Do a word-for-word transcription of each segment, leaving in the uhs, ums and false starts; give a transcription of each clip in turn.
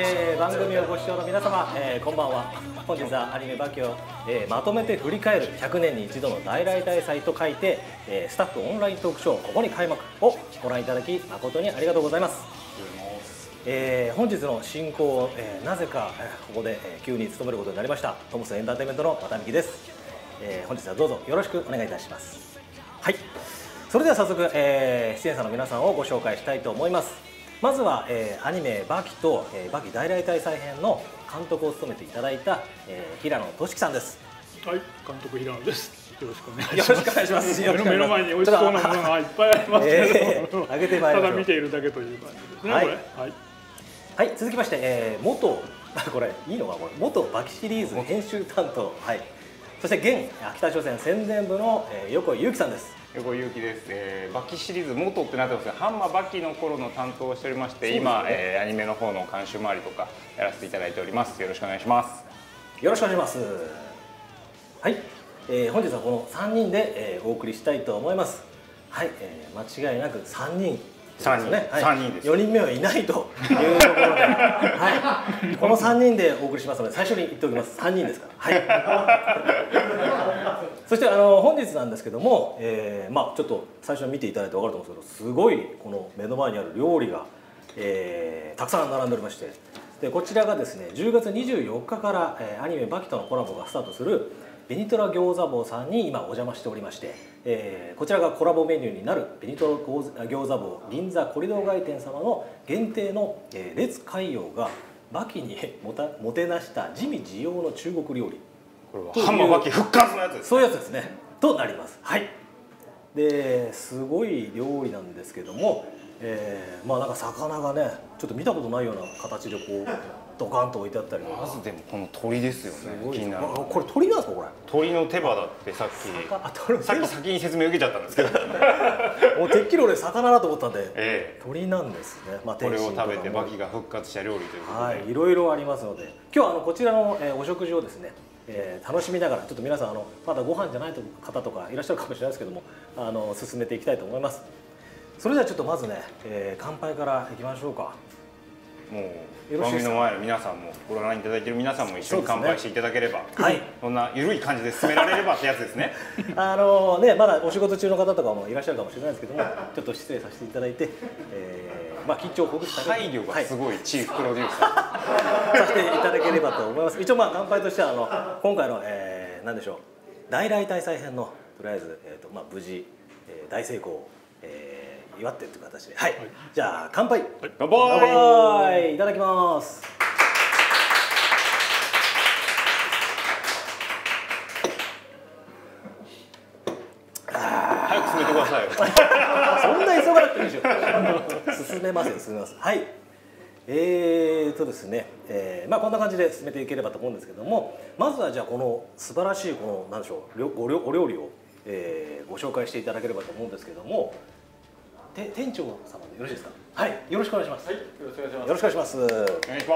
えー、番組をご視聴の皆様、えー、こんばんは。本日はアニメバキを、えー、まとめて振り返るひゃくねんに一度の大来大祭と書いて、えー、スタッフオンライントークショーここに開幕をご覧いただき誠にありがとうございます。えー、本日の進行を、えー、なぜか、えー、ここで、えー、急に務めることになりましたトムスエンターテインメントの渡美樹です。えー、本日はどうぞよろしくお願いいたします。はい、それでは早速、えー、出演者の皆さんをご紹介したいと思います。まずは、えー、アニメバキと、えー、バキ大来大祭編の監督を務めていただいた、えー、平野俊樹さんです。 はい、監督平野です。よろしくお願いします。 よろしくお願いします。 目の前に美味しそうなものがいっぱいありますけど、 えー、あげてまいりましょう。 ただ見ているだけという感じですね。 はい、 これはい、 はい、続きまして、えー、元これいいのかこれ元バキシリーズ編集担当、はい、そして現秋田書店宣伝部の、えー、横井祐樹さんです。 横井祐樹です、えー、バキシリーズ元ってなってますが、ハンマーバキの頃の担当をしておりまして、ね、今、えー、アニメの方の監修周りとかやらせていただいております。よろしくお願いします。 よろしくお願いします。はい、えー、本日はこのさんにんで、えー、お送りしたいと思います。はい、えー、間違いなくさんにんさんにん、はい、さんにんです。 よにんめはいないというところで、はい、このさんにんでお送りしますので最初に言っておきます。さんにんですから。はい。そしてあの本日なんですけども、えー、まあちょっと最初に見ていただいて分かると思うんですけど、すごいこの目の前にある料理が、えー、たくさん並んでおりまして、でこちらがですねじゅうがつにじゅうよっかから、えー、アニメバキとのコラボがスタートするベニトラ餃子坊さんに今お邪魔しておりまして、えー、こちらがコラボメニューになるベニトラ餃子坊銀座コリドー街店様の限定の、えー、烈海洋がバキにもたもてなした地味地用の中国料理。 これはハンマーバキ復活のやつですね。 そういうやつですねとなります。はい。ですごい料理なんですけども、えー、まあなんか魚がねちょっと見たことないような形でこうドカンと置いてあったりとか。 まずでもこの鳥ですよね。気になる。 これ鳥なんですかこれ？ 鳥の手羽だってさっきさっき先に説明受けちゃったんですけどもうてっきり俺魚だと思ったんで、 ええ、 鳥なんですね。まあこれを食べてバキが復活した料理ということで、 はい、いろいろありますので、今日はあのこちらの、えー、お食事をですね、えー、楽しみながらちょっと皆さんあのまだご飯じゃない方とかいらっしゃるかもしれないですけども、あの進めていきたいと思います。それではちょっとまずね、えー、乾杯からいきましょうか。 もう番組の前の皆さんもご覧いただいている皆さんも一緒に乾杯していただければ、ね、はい、そんな緩い感じで進められればってやつですね。 あのねまだお仕事中の方とかもいらっしゃるかもしれないですけども、ちょっと失礼させていただいて、えー、まあ緊張をほぐすために配慮がすごい、はい、チーフプロデューサーさせていただければと思います。一応まあ乾杯としてはあの今回の、えー、何でしょう大来大祭編のとりあえず、えーとまあ、無事、えー、大成功を、えー祝ってという形で、はい、はい、じゃあ乾杯、はい、 乾杯、 乾杯いただきます。 早く進めてくださいよ。 そんな急がなくていいでしょ。進めますよ、進めます。はい。えーとですね、えー、まあこんな感じで進めていければと思うんですけども、まずはじゃあこの素晴らしいこのなんでしょうお料理を、えー、ご紹介していただければと思うんですけども。て店長様でよろしいですか。はい、よろしくお願いします。はい、よろしくお願いします。よろしくお願いします。お願いします。 えっと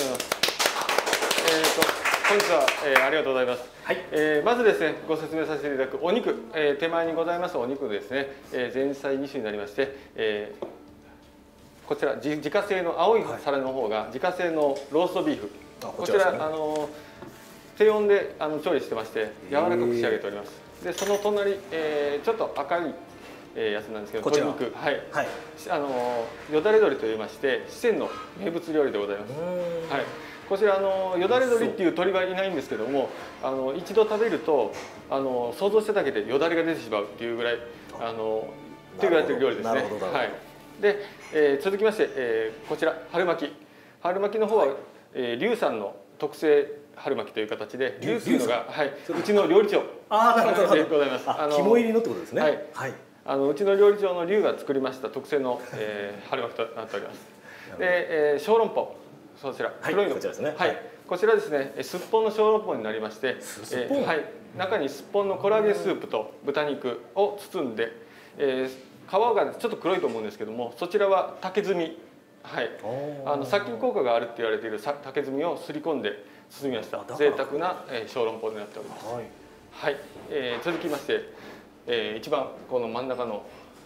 本日は、えー、ありがとうございます。はい、えー、まずですねご説明させていただくお肉、えー、手前にございますお肉ですね、えー、前菜に種になりまして、えー、こちら自自家製の青い皿の方が自家製のローストビーフ。はい、こちら、ね、あの低温であの調理してまして柔らかく仕上げております。でその隣、えー、ちょっと赤いえー、やつなんですけど、鶏肉、はい、はい、あのよだれ鶏といいまして四川の名物料理でございます。はい、こちらあのよだれ鶏っていう鶏はいないんですけども、あの一度食べるとあの想像しただけでよだれが出てしまうっていうぐらいあのって言われてる料理ですね。はい。で、えー、続きまして、えー、こちら春巻き。春巻きの方は、はい、えー、劉さんの特製春巻きという形で、劉っていうのが、はい、うちの料理長でございます。 あの肝入りのってことですね。はい。 はい、あのうちの料理長の劉が作りました特製の、えー、春巻きとなっております。で、えー、小籠包、そちら黒いの、はい、こちらですね。はい、こちらですね、すっぽんの小籠包になりまして、えー、はい、中にすっぽんのコラーゲンスープと豚肉を包んで、えー、皮がちょっと黒いと思うんですけども、そちらは竹炭、はい、あの殺菌効果があるって言われている竹炭をすり込んで包みました贅沢な、えー、小籠包になっております。はい、はい、えー、続きまして、えー、一番この真ん中の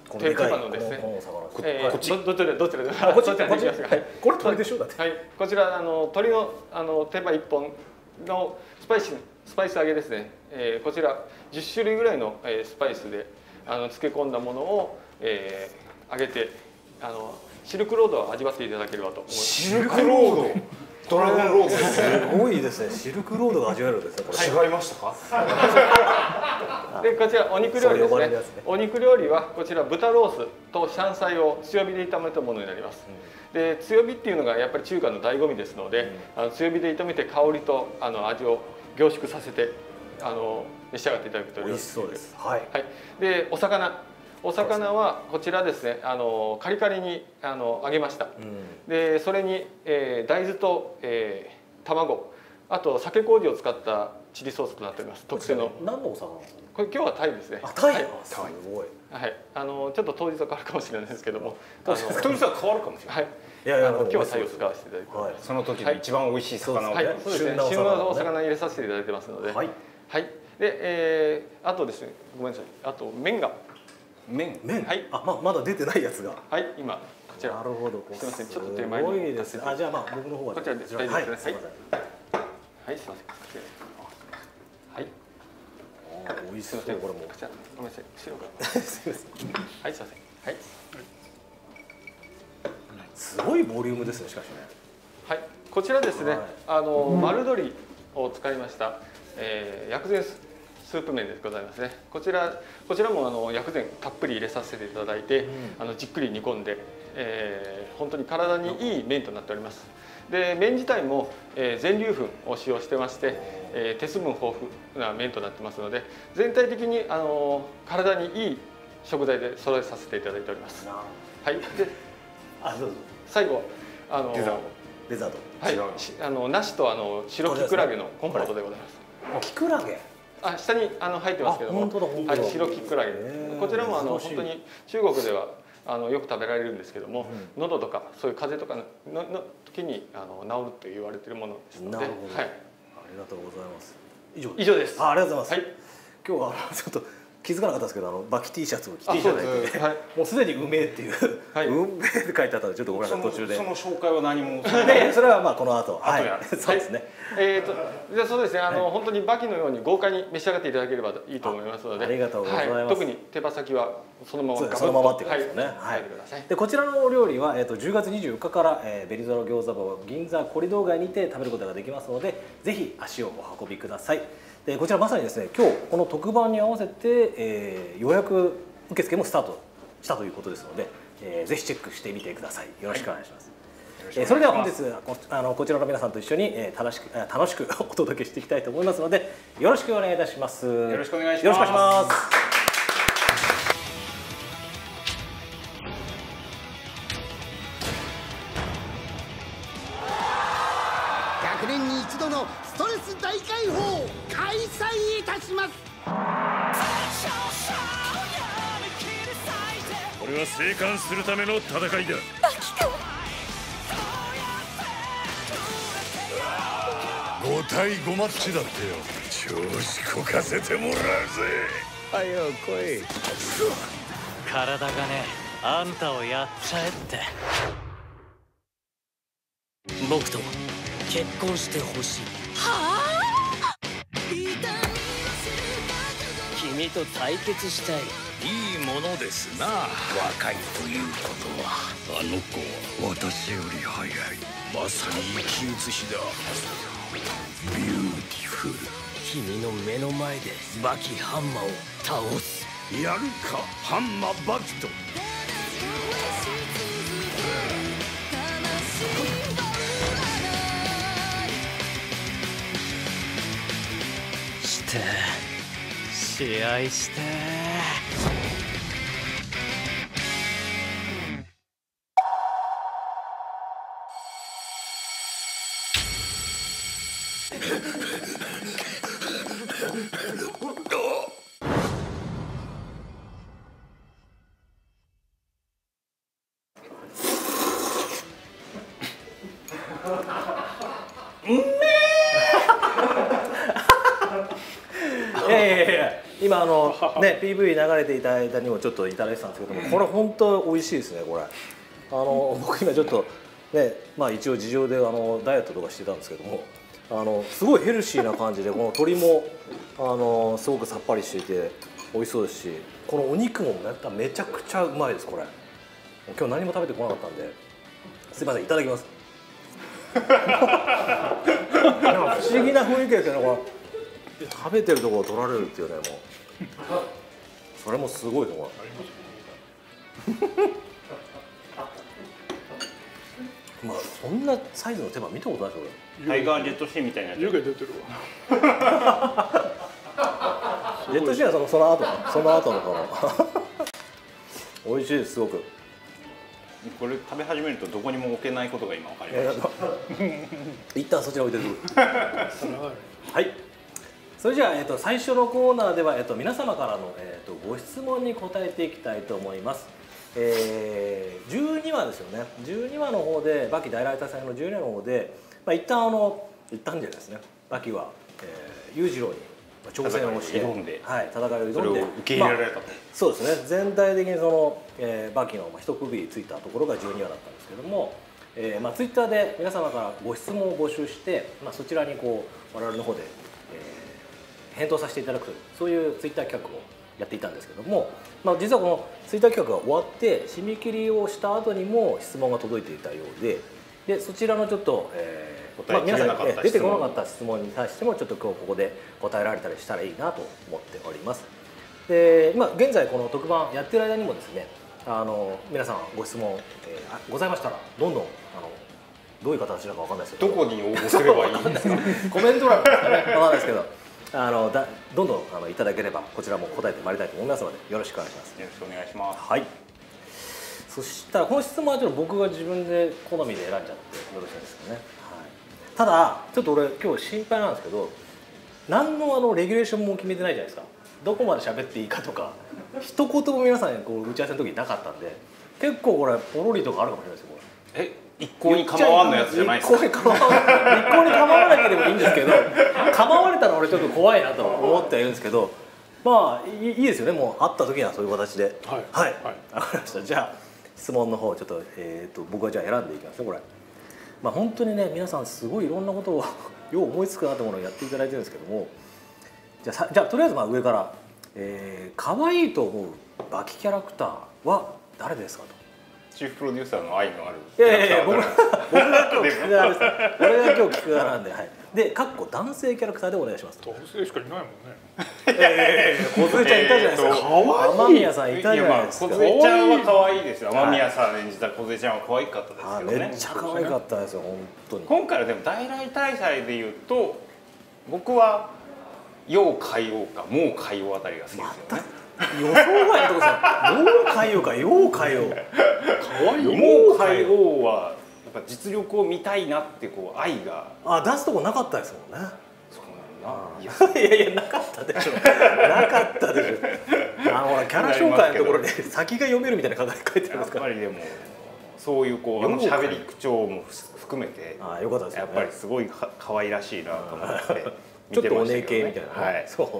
定番のですね。えー、どどちらどちらでこちらできますが、はい。 これ鳥でしょだって。 はい。こちらあの鳥のあの手羽一本のスパイススパイス揚げですね。えー、こちらじゅっしゅるいぐらいの、えー、スパイスであの漬け込んだものを、えー、揚げてあのシルクロードを味わっていただければと思います。 シルクロード。ドラゴンロードすごいですね。シルクロードが味わえるんですね。これ違いましたか？ でこちらお肉料理ですね。お肉料理はこちら豚ロースとシャンサイを強火で炒めたものになります。で強火っていうのがやっぱり中華の醍醐味ですので、あの強火で炒めて香りとあの味を凝縮させてあの召し上がっていただくと美味しそうです。はい。 はい。でお魚。お魚はこちらですね、あのカリカリにあの揚げました。うん、でそれに、えー、大豆と、えー、卵、あと酒麹を使ったチリソースとなっております。特製の。 何のお魚？これ今日はタイですね。 あ、タイ。はい、すごい。 はい。あのちょっと当日は変わるかもしれないですけども、 当日は変わるかもしれない。はい。 いやいや、今日はタイを使わせていただいて、はい、 その時に一番美味しい魚を、 はい、そうですね。旬のお魚入れさせていただいてますので、はい。はい。で、えー、あとですね、ごめんなさい。あと麺が。 麺、麺、 はい、 あ、ままだ出てないやつが、 はい、今こちら。 なるほど。 すみません、ちょっと手前に。 すごいですね。あ、じゃあまあ僕の方はこちらで大丈夫ですね。はい、すみません。はい。 美味しそう。これも。 ごめんなさい、後ろから。すみません。はい、すみません。はい。 すごいボリュームですね、しかしね。 はい、こちらですね。あの丸鶏を使いました、えー、薬膳スープ麺でございますね。こちらこちらもあの薬膳たっぷり入れさせていただいて、うん、あのじっくり煮込んで、えー、本当に体にいい麺となっております。で麺自体も、えー、全粒粉を使用してまして、えー、鉄分豊富な麺となってますので、全体的にあの体にいい食材で揃えさせていただいております。はい。で、 あ、どうぞ。 最後あのデザート。デザート。 はい。あの梨とあの白キクラゲのコンポートでございます。 キクラゲ。 あ、下にあの入ってますけども、はい、白キクラゲ。こちらもあの本当に中国ではあのよく食べられるんですけども、うん、喉とかそういう風邪とかのの時にあの治ると言われているものですので、はい。ありがとうございます。以上以上です。 あ、ありがとうございます。はい、今日はちょっと気づかなかったですけど、あのバキ T シャツを着ていただいて、はい、もうすでに「うめえ」っていう「はい、うめえ」って書いてあったので、ちょっとごめんなさい、途中で。 その紹介は何もで、それはまあこの後、はい、そうですね。 えっとじゃあそうですね、あの本当にバキのように豪華に召し上がっていただければいいと思いますので、 ありがとうございます。 特に手羽先はそのままそのままって感じですね。 はい。 でこちらのお料理はえっとじゅうがつにじゅうよっかからベリゾロ餃子場銀座コリドー街にて食べることができますので、ぜひ足をお運びください。でこちらまさにですね、今日この特番に合わせて、えー、予約受付もスタートしたということですので、えー、ぜひチェックしてみてください。よろしくお願いします。はい、えー、それでは本日こあのこちらの皆さんと一緒に、えー、楽しく楽しくお届けしていきたいと思いますので、よろしくお願いいたします。よろしくお願いします。 よろしくお願いします。 ひゃくねんに一度のストレス大解放開催いたします。 これは生還するための戦いだ。ご対ごマッチだってよ。調子こかせてもらうぜ。 はよ来い。体がね、あんたをやっちゃえって。僕と結婚してほしい。はあ？君と対決したい。 いいものですな。若いということは、あの子は私より早い。まさに生き写しだ。ビューティフル。 君の目の前でバキハンマーを倒す。 やるか、ハンマーバキと。 して試合していやいやいや、今今あのね ピーブイ 流れていた間にもちょっといただいてたんですけども、これ本当美味しいですねこれ。あの僕今ちょっとね、まあ一応事情であのダイエットとかしてたんですけども、あのすごいヘルシーな感じで、この鶏もあのすごくさっぱりしていて美味しそうですし、このお肉もまためちゃくちゃうまいですこれ。今日何も食べてこなかったんで、すいませんいただきます。なんか不思議な雰囲気ですよねこれ。食べてるところを取られるっていうね、もうそれもすごいところ。まあそんなサイズの手羽見たことないですよタイガージェットシーみたいなやつ。 湯気出てるわ。 ジェットシーはそのその後その後のこの美味しいですすごく。 これ食べ始めるとどこにも置けないことが今分かりました。 一旦そちら置いてくる。はい。それじゃあ、えっと、最初のコーナーでは、えっと、皆様からの、えっと、ご質問に答えていきたいと思います。えー、じゅうにわですよね。じゅうにわの方でバキ大来大祭のじゅうにわの方で、まあ、一旦あの一旦じゃないですね。バキは、えー、裕次郎に挑戦をして、 挑んで、 はい、戦いを挑んで、 それを受け入れられたと。 まあ、そうですね。全体的にその、えー、バキの一区切りついたところがじゅうにわだったんですけども、えー、まあツイッターで皆様からご質問を募集して、まあそちらにこう我々の方で、えー、返答させていただくというそういうツイッター企画をやっていたんですけども、まあ実はこのツイッター企画が終わって締め切りをした後にも質問が届いていたようで、でそちらのちょっと、えー答えきれなかった質問、 まあ、皆さん出てこなかった質問に対してもちょっと今日ここで答えられたりしたらいいなと思っております。で今現在この特番やってる間にもですね、あの皆さんご質問、えー、ございましたらどんどんあのどういう形なのかわかんないですけど、 どこに応募すればいいんですか。 コメント欄ですかね、わかんないですけど、あのだどんどんあのいただければこちらも答えてまいりたいと思いますのでよろしくお願いします。 よろしくお願いします。 はい。そしたらこの質問はちょっと僕が自分で好みで選んじゃってよろしいですかね。はい。ただちょっと俺今日心配なんですけど、何のあのレギュレーションも決めてないじゃないですか。どこまで喋っていいかとか一言も皆さんにこう打ち合わせの時になかったんで、結構これポロリとかあるかもしれないですよこれ。 え、一向に構わんのやつじゃないですか。 一向に構わ一向に構わなければいいんですけど、構われたら俺ちょっと怖いなと思ってはいるんですけど、まあいいいいですよね。もう会った時にはそういう形で。 はい。 はい。 はい。 わかりました。じゃあ質問の方ちょっとえっと僕はじゃあ選んでいきますねこれ。まあ本当にね皆さんすごいいろんなことをよう思いつくなと思うのをやっていただいてるんですけども、じゃあさじゃあとりあえずまあ上から、えー、可愛いと思うバキキャラクターは誰ですかと。 チーフプロデューサーの愛のある。 いやいやいや僕僕が今日聞く側です。俺が今日聞く側なんで、はい。で、かっこ男性キャラクターでお願いしますと。 男性しかいないもんね。 ええ、小杉ちゃんいたじゃないですか。雨宮さんいたじゃないですか。 小杉ちゃんは可愛いですよ。雨宮さん演じた小杉ちゃんは可愛かったですけどね。 めっちゃ可愛かったですよ本当に。 今回はでも大来大祭でいうと僕は陽海王かもう海王あたりが好きですよね。 予想外のとこさ、もう海王か陽海王。 可愛い。もう海王はやっぱ実力を見たいなってこう愛が。 あ、出すとこなかったですもんね。 そうなんだ。 いやいやなかったでしょ。なかったでしょ。あのほらキャラ紹介のところで先が読めるみたいな書いてあるんですか。 やっぱりでもそういうこうあの喋り口調も含めて、 ああよかったですよね。 やっぱりすごいか可愛らしいなと思って。 ちょっとお姉系みたいな。 はい。 そう。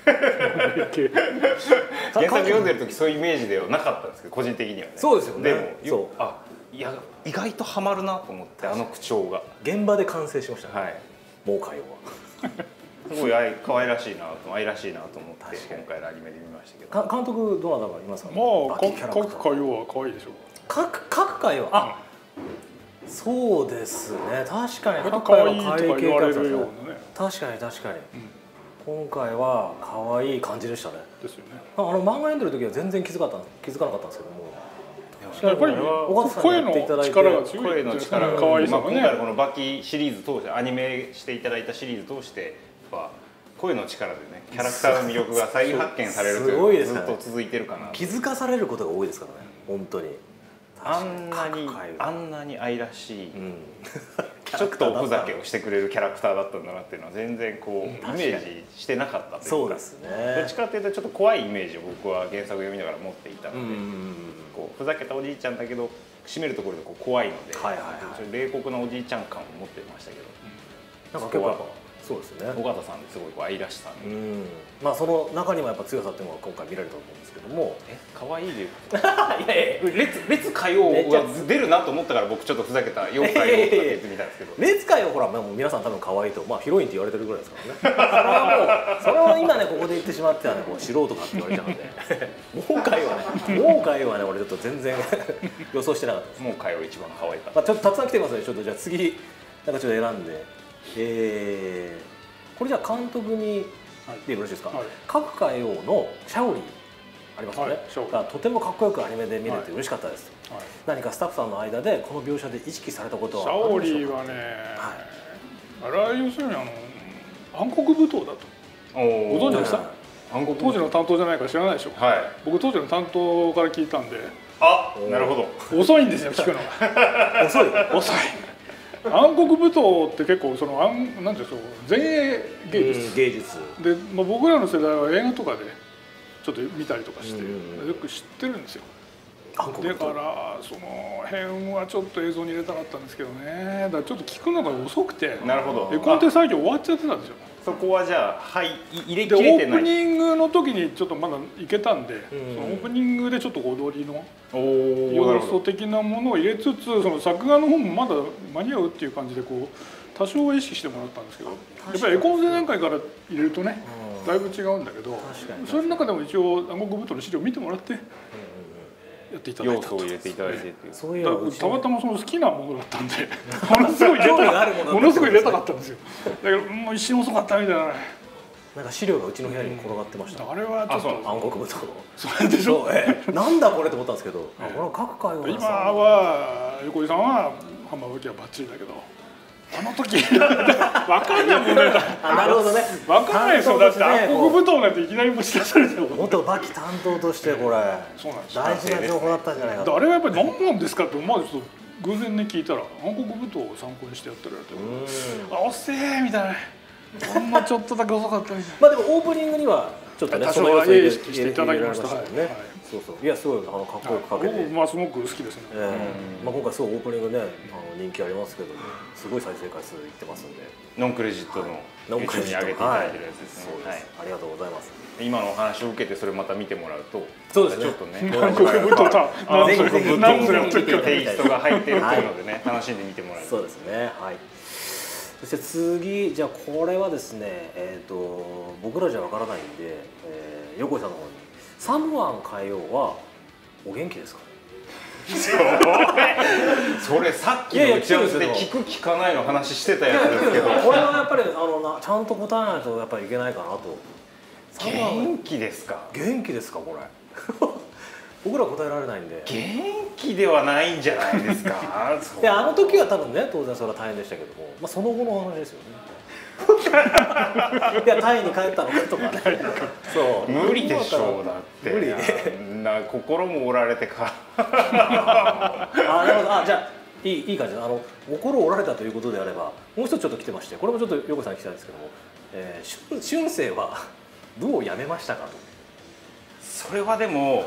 原作読んでる時そういうイメージではなかったんですけど個人的にはね。 そうですよね。 でもそう。 あいや意外とハマるなと思ってあの口調が。 現場で完成しましたね。 はい。 もう会話。 すごい愛可愛らしいなと愛らしいなと思って今回のアニメで見ましたけど。 か監督どなたかいますか。 まあ各各海王は可愛いでしょう。 各各回はあ。そうですね。確かに各回は可愛いとか言われるようなね。 確かに確かに。今回は可愛い感じでしたね。 ですよね。 あの漫画読んでる時は全然気づかった気づかなかったんですけども。 やっぱり声の力が強い。 声の力が可愛いさがね。 今回このバキシリーズ通してアニメしていただいたシリーズ通してやっぱ声の力でねキャラクターの魅力が再発見されるというずっと続いてるかな。 気づかされることが多いですからね。本当に。 あんなにあんなに愛らしい、ちょっとおふざけをしてくれるキャラクターだったんだなっていうのは全然こうイメージしてなかったというか。 そうですね。 どっちかというとちょっと怖いイメージを僕は原作読みながら持っていたので、こうふざけたおじいちゃんだけど締めるところでこう怖いので、冷酷なおじいちゃん感を持ってましたけど、 なんか結構そうですね。 尾形さんですごいこう愛らしさ、 うん、まあその中にもやっぱ強さっていうのが今回見られたと思うんですけども、 え可愛いでいやいや列列火曜が出るなと思ったから僕ちょっとふざけた妖怪をとかって言ってみたんですけど、 列海はほらもう皆さん多分可愛いと、まあヒロインって言われてるぐらいですからね。それはもうそれを今ねここで言ってしまってはねこう素人かって言われちゃうんで、もう海はねもう海はね俺ちょっと全然予想してなかったです。 もう火曜一番可愛かった。 まあちょっとたくさん来てますのでちょっとじゃあ次なんかちょっと選んで、えー、これじゃあ監督にでよろしいですか。 はい、 各海王のシャオリーありますよね、 はい、 がとてもかっこよくアニメで見れて嬉しかったです、はい、何かスタッフさんの間でこの描写で意識されたことはシャオリーはね、はい、あれは要するにあの暗黒舞踏だとご存知でした？当時の担当じゃないから知らないでしょ、はい、僕当時の担当から聞いたんで、 あ、なるほど、 遅いんですよ聞くのが遅い遅い暗黒舞踏って結構そのなんていうんですか前衛芸術、 芸術で、まあ、僕らの世代は映画とかでちょっと見たりとかしてよく知ってるんですよ。だからその辺はちょっと映像に入れたかったんですけどね。だからちょっと聞くのが遅くて、 なるほど、 絵コンテ作業終わっちゃってたんですよ。 そこはじゃあはい入れできれてない。 オープニングの時にちょっとまだ行けたんで、そのオープニングでちょっと踊りの要素的なものを入れつつ、その作画の方もまだ間に合うっていう感じでこう多少は意識してもらったんですけど、やっぱり絵コンテ段階から入れるとねだいぶ違うんだけど、それの中でも一応暗黒舞踏の資料を見てもらってやっていただいたと。 要素を入れていただいてっていう。 そういうたまたまその好きなものだったんでものすごい入れたものすごい入れたかったんですよ。だけどもう一瞬遅かったみたいな。 なんか資料がうちの部屋にも転がってました。 あれはちょっと暗黒舞踏の。 それでしょ。 え、なんだこれと思ったんですけど、この各界を今は横井さんはハンマー武器はバッチリだけど。あの時分かんないもんね。 なるほどね。 分かんないですよ。だって暗黒舞踏なんていきなりぶち出されても。 元バキ担当としてこれ大事な情報だったんじゃないかと。 あれはやっぱり何なんですかって思わずちょっと偶然ね聞いたら暗黒舞踏を参考にしてやってるやつ。あ、遅えみたいな。ほんのちょっとだけ遅かったみたいな。 まあでもオープニングにはちょっとねその様子を意識していただきましたね。 そうそう。いやすごいあのかっこよくかけて。 まあすごく好きですね。 まあ今回すごいオープニングねあの人気ありますけど、すごい再生回数いってますんで。 ノンクレジットのノンクレジットに上げていただいてるやつですね。 はい。ありがとうございます。 今のお話を受けてそれまた見てもらうと、 そうですね。 ちょっとね。 暗黒舞踏だ。 ぜひぜひ何それやってるかテイストが入ってるっていうのでね楽しんで見てもらえる。 そうですね。はい。そして次じゃあこれはですね、えっと僕らじゃわからないんで、えー、横井さんの方にサムワン海王はお元気ですかね。 それさっきの打ち合わせで聞く聞かないの話してたやつですけど、 これはやっぱりあのなちゃんと答えないとやっぱりいけないかなと。 元気ですか。 元気ですかこれ。僕ら答えられないんで。 元気ではないんじゃないですか。 いやあの時は多分ね当然それは大変でしたけども、まあその後の話ですよね。いやタイに帰ったのかとかね。 そう無理でしょうだって。無理な心も折られてか。 あなるほど。あじゃあいいいい感じであの心折られたということであればもう一つちょっと来てまして、これもちょっと横井さんに聞きたいんですけども、えー、春生はどうやめましたかと。 それはでも。はい、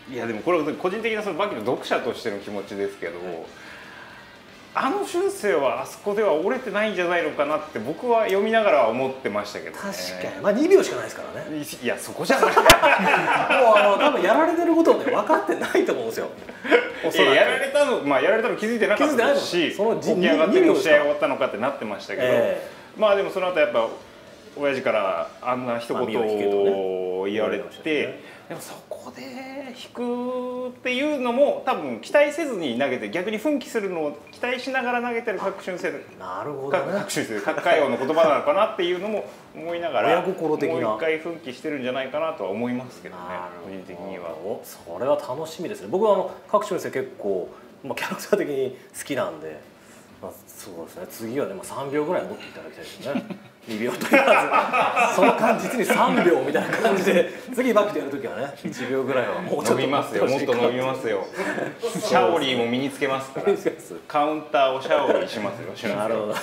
いやでもこれは個人的なそのバキの読者としての気持ちですけど、はい、あの春生はあそこでは折れてないんじゃないのかなって僕は読みながら思ってましたけどね。 確かにまあにびょうしかないですからね。 いやそこじゃない。もうあの多分やられてることをね分かってないと思うんですよ。 いややられたのまあやられたの気づいてなかったですし、 その起き上がっても試合終わったのかってなってましたけど、えー、まあでもその後やっぱ親父からあんな一言を言われて。でもそこで引くっていうのも多分期待せずに投げて逆に奮起するのを期待しながら投げてる各春生なるほど、ね、 各春生各海王の言葉なのかなっていうのも思いながら親心的なもう一回奮起してるんじゃないかなとは思いますけどね個人的には。 それは楽しみですね。僕はあの各春生結構、まあ、キャラクター的に好きなんで、まあ、そうですね次はね、まあ、さんびょうぐらい持っていただきたいですね。にびょうと言わずその間実にさんびょうみたいな感じで次バックでやるときはねいちびょうぐらいはもうちょっと伸びますよ。もっと伸びますよ。シャオリーも身につけますからカウンターをシャオリーしますよ。 なるほど。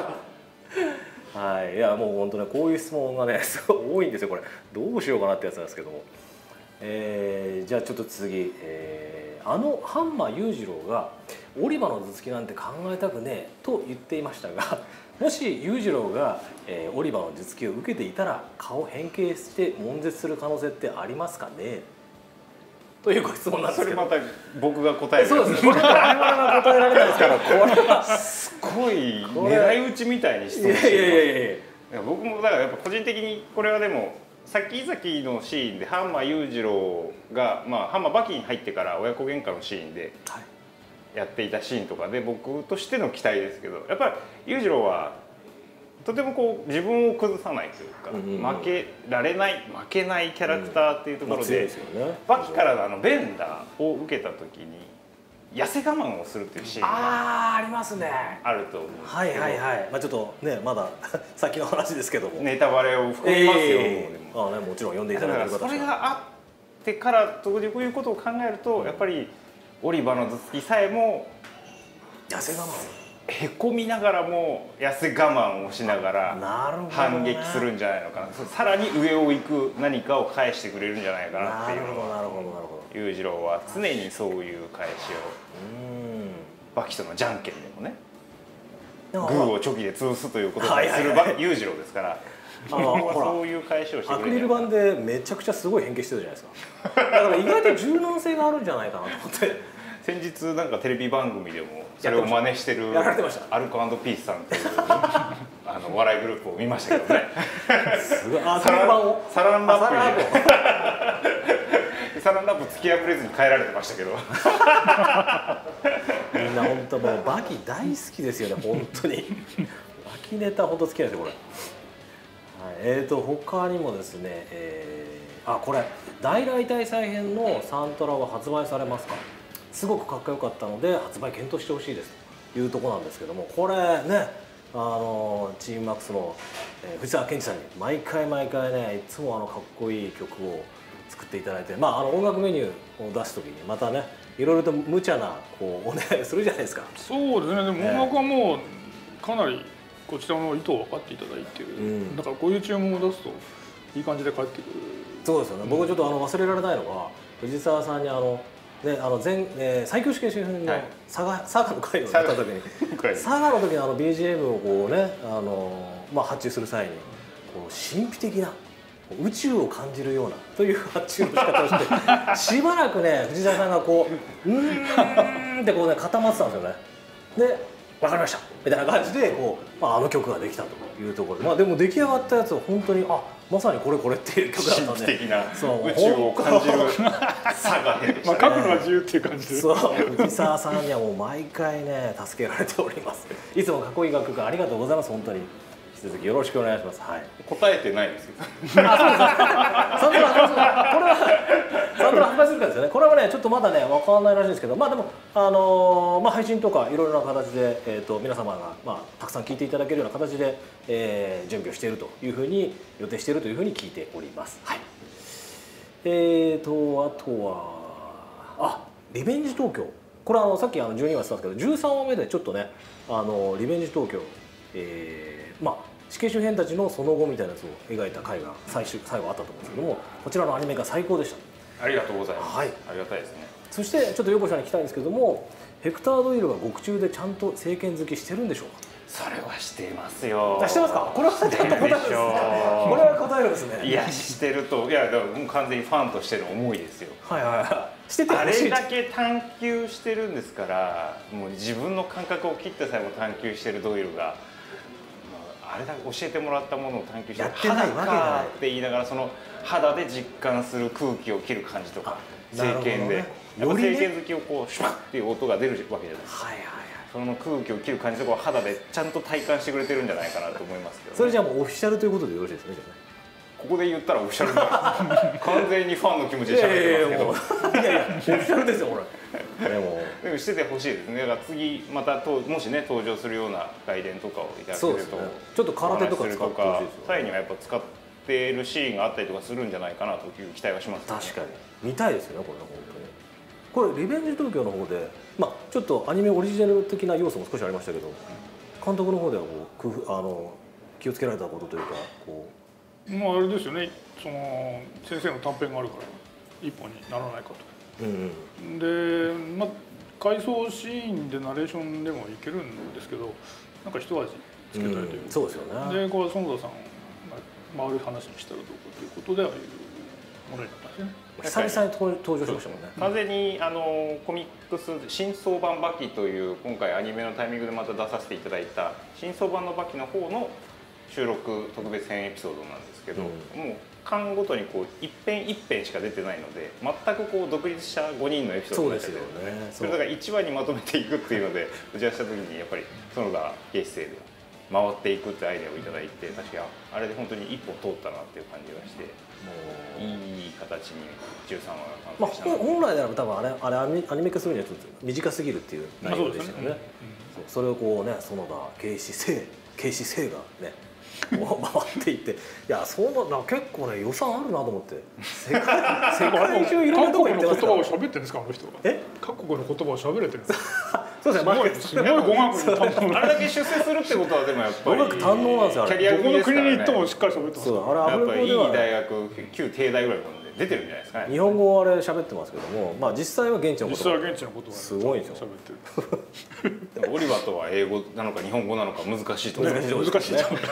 はい、いやもう本当ねこういう質問がねすごい多いんですよ。これどうしようかなってやつなんですけども、えー、じゃあちょっと次、えー、あのハンマー裕次郎がオリバの頭突きなんて考えたくねえと言っていましたが、もし裕次郎が、えー、オリバの頭突きを受けていたら顔変形して悶絶する可能性ってありますかねというご質問なんですけど。 それまた僕が答える。 そうですね。我々が答えられないですから、これはすごい狙い撃ちみたいにしてほしい。 いやいやいやいや。 僕もだからやっぱ個人的にこれはでも先々のシーンでハンマー裕次郎が、まあ、ハンマーバキに入ってから親子喧嘩のシーンでやっていたシーンとかで僕としての期待ですけど、やっぱり裕次郎はとてもこう自分を崩さないというか、うんうん、負けられない負けないキャラクターっていうところで、うんまあね、バキからのあのベンダーを受けた時に痩せ我慢をするっていうシーンがああありますねあると思うんですけど、 はいはいはい、まあ、ちょっとねまだ先の話ですけどもネタバレを含みますよ、えー、もあ、ね、もちろん読んでいただける方それがあってからということを考えると、うん、やっぱりオリバの頭突きさえも痩せ我慢へこみながらも痩せ我慢をしながら反撃するんじゃないのかな、ね、さらに上を行く何かを返してくれるんじゃないかなっていうのは裕次郎は常にそういう返しをバキとのじゃんけんでもねグーをチョキで潰すということをする裕次郎ですからあのそういう返しをしてくれる。 アクリル板でめちゃくちゃすごい変形してるじゃないですか。だから意外と柔軟性があるんじゃないかなと思って。 先日なんかテレビ番組でもそれを真似してるアルコ&ピースさんというあの笑いグループを見ましたけどね。 すごい。あ、サランラップ。 サランラップ。サランラップ突き破れずに変えられてましたけど。 みんな本当もうバキ大好きですよね本当に。バキネタ本当好きなんですよこれ。はい、えーと他にもですね、えー、あこれ大来大再編のサントラが発売されますか。すごくかっこよかったので発売検討してほしいですというところなんですけども、これねあのチームマックスの、えー、藤沢健二さんに毎回毎回ねいつもあのかっこいい曲を作っていただいて、まああの音楽メニューを出す時にまたねいろいろと無茶なこうお願いするじゃないですか。 そうですね。でも音楽はもうかなりこちらの意図を分かっていただいてる、うん、だからこういう注文を出すといい感じで返ってくる。 そうですよね、うん、僕ちょっとあの忘れられないのが藤沢さんにあのであの前、えー、最強死刑周辺の佐賀、佐賀の会をやった時に佐賀の時のあの ビージーエム をこうねあの、まあ、発注する際にこう神秘的な宇宙を感じるようなという発注の仕方をしてしばらくね藤沢さんがこううーんってこうね固まってたんですよね。で分かりましたみたいな感じでこう、まあ、あの曲ができたというところで、まあ、でも出来上がったやつは本当にあまさにこれこれっていう曲だったんで神秘的な宇宙を感じる差が変でしたね。 まあ、書くのは自由っていう感じでそう藤沢さんにはもう毎回ね助けられております。いつもかっこいい楽曲ありがとうございます。本当に引き続きよろしくお願いします。はい、 答えてないですけどあ、そうですサントラこれはサントラ発売するからですよね。これはねちょっとまだね分かんないらしいんですけど、まあでもあのー、まあ配信とかいろいろな形で、えー、と皆様が、まあ、たくさん聞いていただけるような形で、えー、準備をしているというふうに予定しているというふうに聞いております。はい、えーとあとはあリベンジ東京、これはあのさっきあのじゅうにわ言ってたんですけどじゅうさんわめでちょっとねあのリベンジ東京、えー、まあ死刑囚編たちのその後みたいなやつを描いた回が最終最後あったと思うんですけども、こちらのアニメが最高でした。 ありがとうございます。 はい、 ありがたいですね。 そしてちょっと横ちゃんに聞きたいんですけども、ヘクター・ドイルが獄中でちゃんと政権好きしてるんでしょうか。 それはしてますよ。 してますか。これはちゃんと答えるんですね。これは答えるんですね。 いやしてると、いやだからもう完全にファンとしての思いですよ。 はいはいはい。しててあれだけ探求してるんですから、もう自分の感覚を切ってさえも探求してるドイルが。あれだけ教えてもらったものを探求してやってないわけがないって言いながら、その肌で実感する空気を切る感じとか政権で、やっぱ政権好きをこうシュワッっていう音が出るわけじゃないですか。はいはいはい。その空気を切る感じとかを肌でちゃんと体感してくれてるんじゃないかなと思いますけど、ね、 それじゃあもうオフィシャルということでよろしいですね。じゃあね、 ここで言ったらオフィシャルになる完全にファンの気持ちで喋ってますけど、 いやいやオフィシャルですよこれ。 でもでもしててほしいですね。だから次またともしね登場するような外伝とかをいただけると、ね、 ちょっと空手とか使ってほしいですよね。 タイにはやっぱ使っているシーンがあったりとかするんじゃないかなという期待はします、ね、 確かに見たいですよねこれ本当に。これリベンジ東京の方で、まあちょっとアニメオリジナル的な要素も少しありましたけど、監督の方ではこう工夫あの気をつけられたことというかこう。まああれですよね。その先生の短編があるから一本にならないかと。うんうん、で、まあ、 回想シーンでナレーションでもいけるんですけど、なんか一味つけたいという、 うん、そうですよね。 でこれ園田さんが回る話にしたらどうかということでああいうものになったんですよね。 久々に登場しましたもんね。 完全にあのコミックス新装版バキという今回アニメのタイミングでまた出させていただいた新装版のバキの方の収録特別編エピソードなんですけど、うん、もう巻ごとにこう一編一編しか出てないので全くこう独立したごにんのエピソードになっちゃってるんですね。それだからいちわにまとめていくっていうので打ち合わせした時にやっぱり園田圭司生で回っていくってアイデアをいただいて、確かあれで本当に一本通ったなっていう感じがして、もういい形にじゅうさんわが完成したな。 まあ本来ならば多分あれあれアニアニメ化するにはちょっと短すぎるっていう内容でしたよね。それをこうね園田圭司生圭司生がねこう回っていって、いやそんな結構ね予算あるなと思って、世界世界中いろんなとこ行ってますから。 韓国の言葉を喋ってるんですかあの人は。え？韓国の言葉を喋れてるんですか。 そうですね。 すごい語学に堪能。 あれだけ出世するってことはでもやっぱり語学堪能なんですよ。 キャリアどこの国に行ってもしっかり喋ってます。 そう、あれやっぱりいい大学旧帝大ぐらいので出てるんじゃないですかね。 日本語はあれ喋ってますけども、まあ実際は現地の言葉。 実際は現地の言葉すごいんですよ。 喋ってる。 オリバーとは英語なのか日本語なのか難しいと思います。 難しいと思います。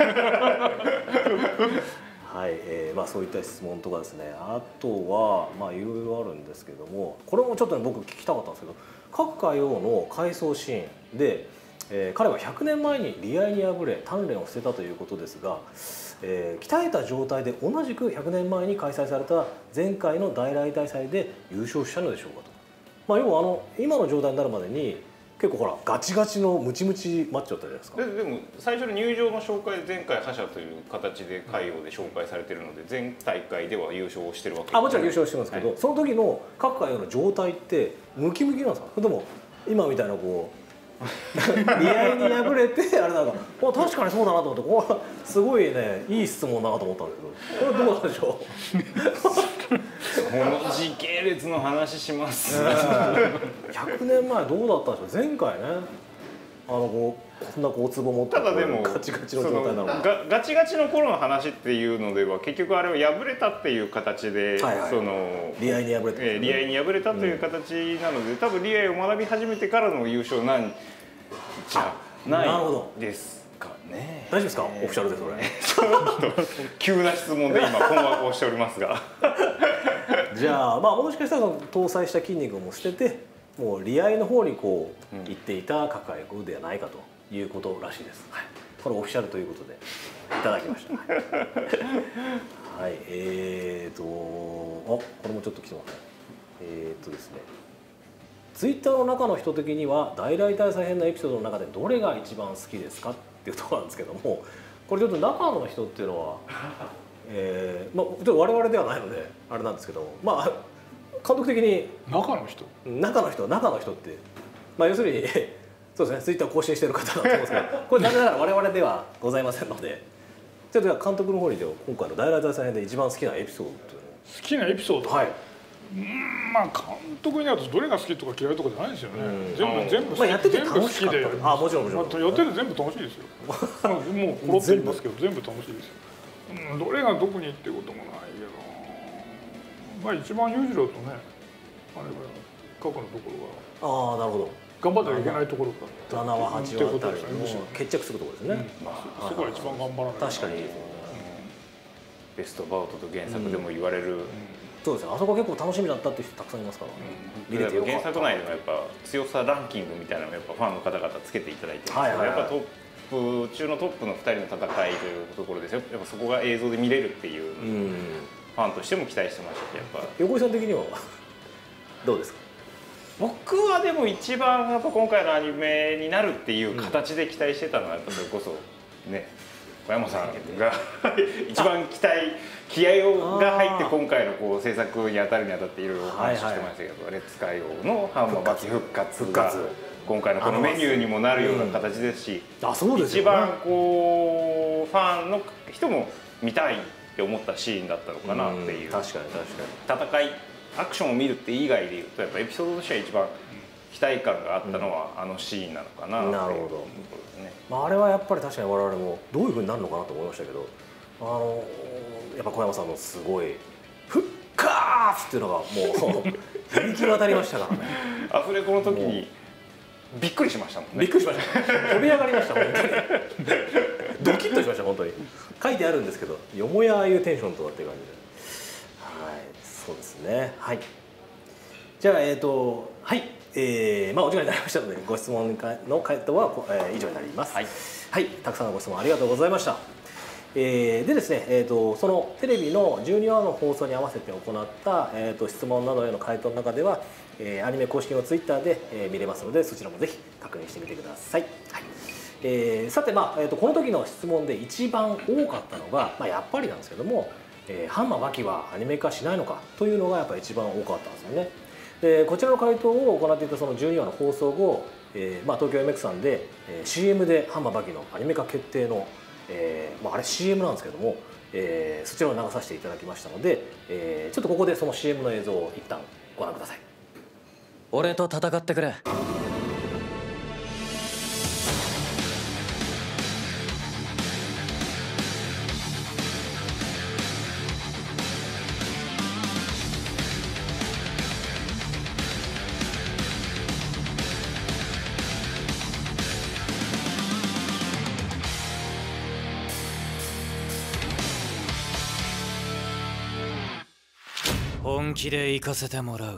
はい、えー、まあそういった質問とかですね。あとはまあいろいろあるんですけども、これもちょっとね僕聞きたかったんですけど、各海王の回想シーンで、えー、彼はひゃくねんまえに利合に敗れ鍛錬を捨てたということですが、えー、鍛えた状態で同じくひゃくねんまえに開催された前回の大来大祭で優勝したのでしょうかと。まあ要はあの今の状態になるまでに結構ほらガチガチのムチムチマッチだったじゃないですか。 で, でも最初の入場の紹介で前回覇者という形で海王で紹介されているので、前大会では優勝をしてるわけです。 あもちろん優勝してますけど、はい、その時の各海王の状態ってムキムキなんですか。それとも今みたいなこう利合に敗れてあれなんか確かにそうだなと思って、これすごいねいい質問だなと思ったんですけど、これどうなんでしょう。 この時系列の話します。 ひゃくねんまえどうだったんでしょう。前回ねあのこうこんなこうつぼ持ってただでもガチガチの状態なのがガガチガチの頃の話っていうのでは結局あれは敗れたっていう形で、はいはい、その利合に敗れた、ね、 えー、利合に敗れたという形なので、うん、多分利合を学び始めてからの優勝なんじゃないですかね。 大丈夫ですか、えー、オフィシャルでそれ。 ちょっと急な質問で今困惑をしておりますが。 じゃあまあもしかしたら搭載した筋肉も捨ててもう利合の方にこう行っていた各海王ではないかということらしいです。はい、これオフィシャルということでいただきました。はい、えーとあこれもちょっと来てますね。えーとですね。ツイッターの中の人的には大来大祭編のエピソードの中でどれが一番好きですかっていうところなんですけども、これちょっと中の人っていうのは、えー、まあちょっと我々ではないのであれなんですけど、まあ監督的に中の人中の人中の人ってまあ要するにそうですね、ツイッター更新してる方だと思うんですけど、これ残念ながら我々ではございませんので、ちょっと監督の方にでは今回の大来大祭編で一番好きなエピソードっていうのを。 好きなエピソード、 はい、 うんまあ監督になるとどれが好きとか嫌いとかじゃないですよね。全部全部まあやってて楽しかった。 全部好きで、 あもちろんもちろん。 まあ、やってて全部楽しいですよ。もうポロッと言いますけど全部楽しいですよ。うん、どれが特にっていうこともないけど、まあ一番裕次郎とね、あれが過去のところが。 ああなるほど。 頑張ってはいけないところが。ななははちはあたりの決着するところですね。 うん、まあそこが一番頑張らない。 確かに。 ベストバウトと原作でも言われる。 そうですね、あそこ結構楽しみだったっていう人たくさんいますから、 うん、見れてよかった。原作内でもやっぱ強さランキングみたいなのをやっぱファンの方々つけていただいてるんですけど、やっぱトップ中のトップのふたりの戦いというところですよ。やっぱそこが映像で見れるっていう、うん、ファンとしても期待してましたし、やっぱ横井さん的にはどうですか。 僕はでも一番やっぱ今回のアニメになるっていう形で期待してたのはやっぱそれこそね、小山さんが一番期待気合が入って今回のこう制作に当たるにあたっていろいろお話ししてましたけど、レッツ海王のハンマーバキ復活が今回のこのメニューにもなるような形ですし、一番こうファンの人も見たいって思ったシーンだったのかなっていう。 確かに確かに。 戦いアクションを見るって以外でいうとやっぱエピソードとしては一番期待感があったのはあのシーンなのかなっていうところですね。 まああれはやっぱり確かに我々もどういうふうになるのかなと思いましたけど、あのやっぱ小山さんのすごい「復活!」っていうのがもう響き渡りましたからね。 アフレコの時にびっくりしましたもんね。 びっくりしました飛び上がりました本当にドキッとしました本当に。書いてあるんですけどよもやああいうテンションとはっていう感じで、はいそうですね。はいじゃあえっ、ー、とはいえー、まあお時間になりましたのでご質問の回答は、えー、以上になります。はい、はい、たくさんのご質問ありがとうございました。えー、でですね、えー、とそのテレビのじゅうにわの放送に合わせて行った、えー、と質問などへの回答の中では、えー、アニメ公式のツイッターで、えー、見れますのでそちらもぜひ確認してみてください。はいえー、さて、まあえー、とこの時の質問で一番多かったのが、まあ、やっぱりなんですけども、えー、ハンマーバキはアニメ化しないのかというのがやっぱり一番多かったんですよね。でこちらの回答を行っていたそのじゅうにわの放送後、えーまあ、東京 エムエックス さんで、えー、シーエム でハンマーバキのアニメ化決定のえーまあ、あれ シーエム なんですけども、えー、そちらを流させていただきましたので、えー、ちょっとここでその シーエム の映像を一旦ご覧ください。 俺と戦ってくれ。本気で行かせてもらう。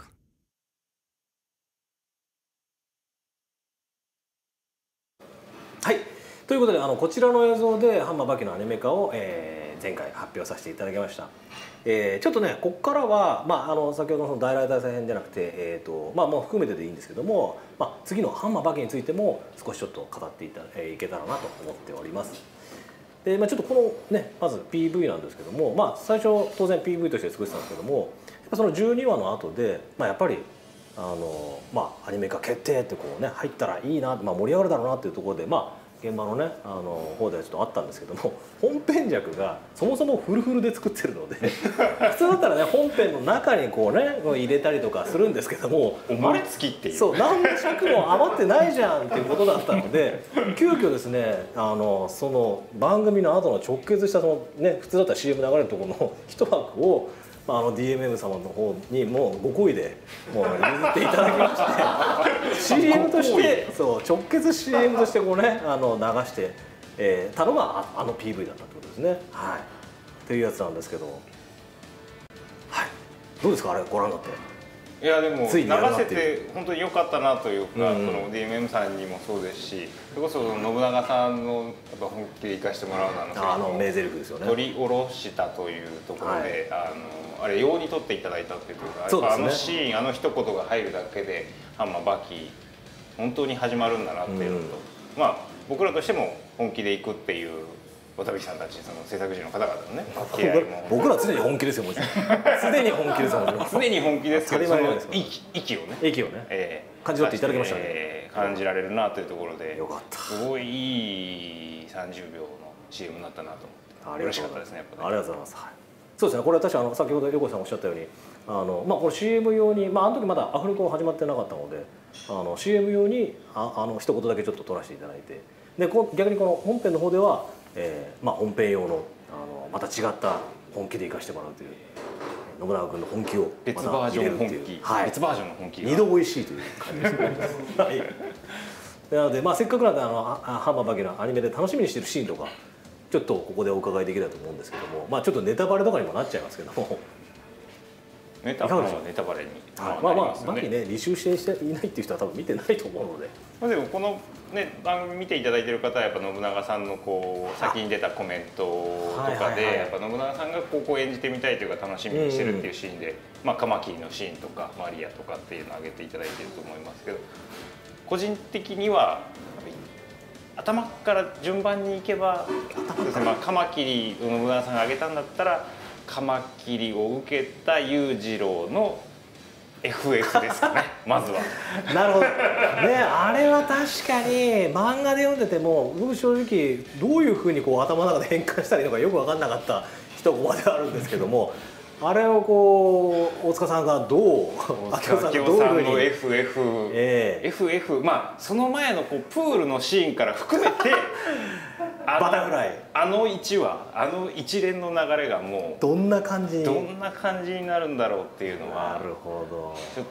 はいということであのこちらの映像でハンマーバキのアニメ化を、えー、前回発表させていただきました。えー、ちょっとねここからは、まあ、あの先ほどのその大来大祭編じゃなくて、えーとまあ、もう含めてでいいんですけども、まあ、次のハンマーバキについても少しちょっと語っていた、えー、いけたらなと思っております。でまあ、ちょっとこのねまず ピーブイ なんですけども、まあ、最初当然 ピーブイ として作ってたんですけどもそのじゅうにわの後で、まあ、やっぱりあの、まあ、アニメ化決定ってこう、ね、入ったらいいな、まあ、盛り上がるだろうなっていうところで、まあ、現場のねあの方ではちょっとあったんですけども本編尺がそもそもフルフルで作ってるので普通だったらね本編の中にこうね入れたりとかするんですけども生まれつきっていうそう何尺も余ってないじゃんっていうことだったので急遽ですねあのその番組の後の直結したその、ね、普通だったら シーエム 流れるところの一枠をまあ、あの ディーエムエム 様の方にもうご厚意でもう譲っていただきまして シーエム としてそう直結 シーエム としてこうねあの流して、えー、たのがあの ピーブイ だったってことですね。はいっていうやつなんですけど、はいどうですかあれご覧になって。 いやでも流せて本当に良かったなというか、うんうん、その ディーエムエム さんにもそうですしそれこそ信長さんのやっぱ本気で生かしてもらうなのあの名台詞ですよね取り下ろしたというところで、はい、あのあれ用に取っていただいたっていうか、 そうですね、 あのシーンあの一言が入るだけでハンマーバキ本当に始まるんだなっていうのと、うん、まあ僕らとしても本気でいくっていう渡辺さんたちその制作陣の方々のね気合いも僕ら常に本気ですよもちろん常に本気ですよ常に本気ですけどその息息をね息をね、えー、感じ取っていただきましたね、 えー、感じられるなというところでよかったすごいいいさんじゅうびょうの シーエム になったなと思って嬉しかったですねやっぱね。 ありがとうございます、はい、そうですねこれは確かあの先ほど横井さんおっしゃったようにあの、まあ、この シーエム 用に、まあ、あの時まだアフレコ始まってなかったのであの シーエム 用にああの一言だけちょっと撮らせていただいてでこ逆にこの本編の方ではえーまあ、本編用の、あのまた違った本気で生かしてもらうという信長君の本気を別バージョン本気、はい、別バージョンの本気二度おいしいという感じですね、はい、なので、まあ、せっかくなんであのハンマーバキのアニメで楽しみにしてるシーンとかちょっとここでお伺いできればと思うんですけども、まあ、ちょっとネタバレとかにもなっちゃいますけどもネタバレはネタバレに、 はい、まあまあバキね履修していないっていう人は多分見てないと思うので、 まあ、でもこの、ね、番組見ていただいている方はやっぱ信長さんのこう先に出たコメントとかでやっぱ信長さんがこうこう演じてみたいというか楽しみにしてるっていうシーンで、まあ、カマキリのシーンとかマリアとかっていうのを挙げていただいていると思いますけど個人的には頭から順番にいけばまあ、カマキリを信長さんが挙げたんだったらカマキリを受けた裕次郎の エフエフ ですかねまずは。 なるほどねあれは確かに漫画で読んでても僕正直どういうふうにこう頭の中で変換したらいいのかよく分かんなかった一コマではあるんですけどもあれをこう大塚さんがどう大塚明夫さんの エフエフ、えー、エフエフ まあその前のこうプールのシーンから含めてバタフライあのいちわあの一連の流れがもうどんな感じどんな感じになるんだろうっていうのはなるほどちょっと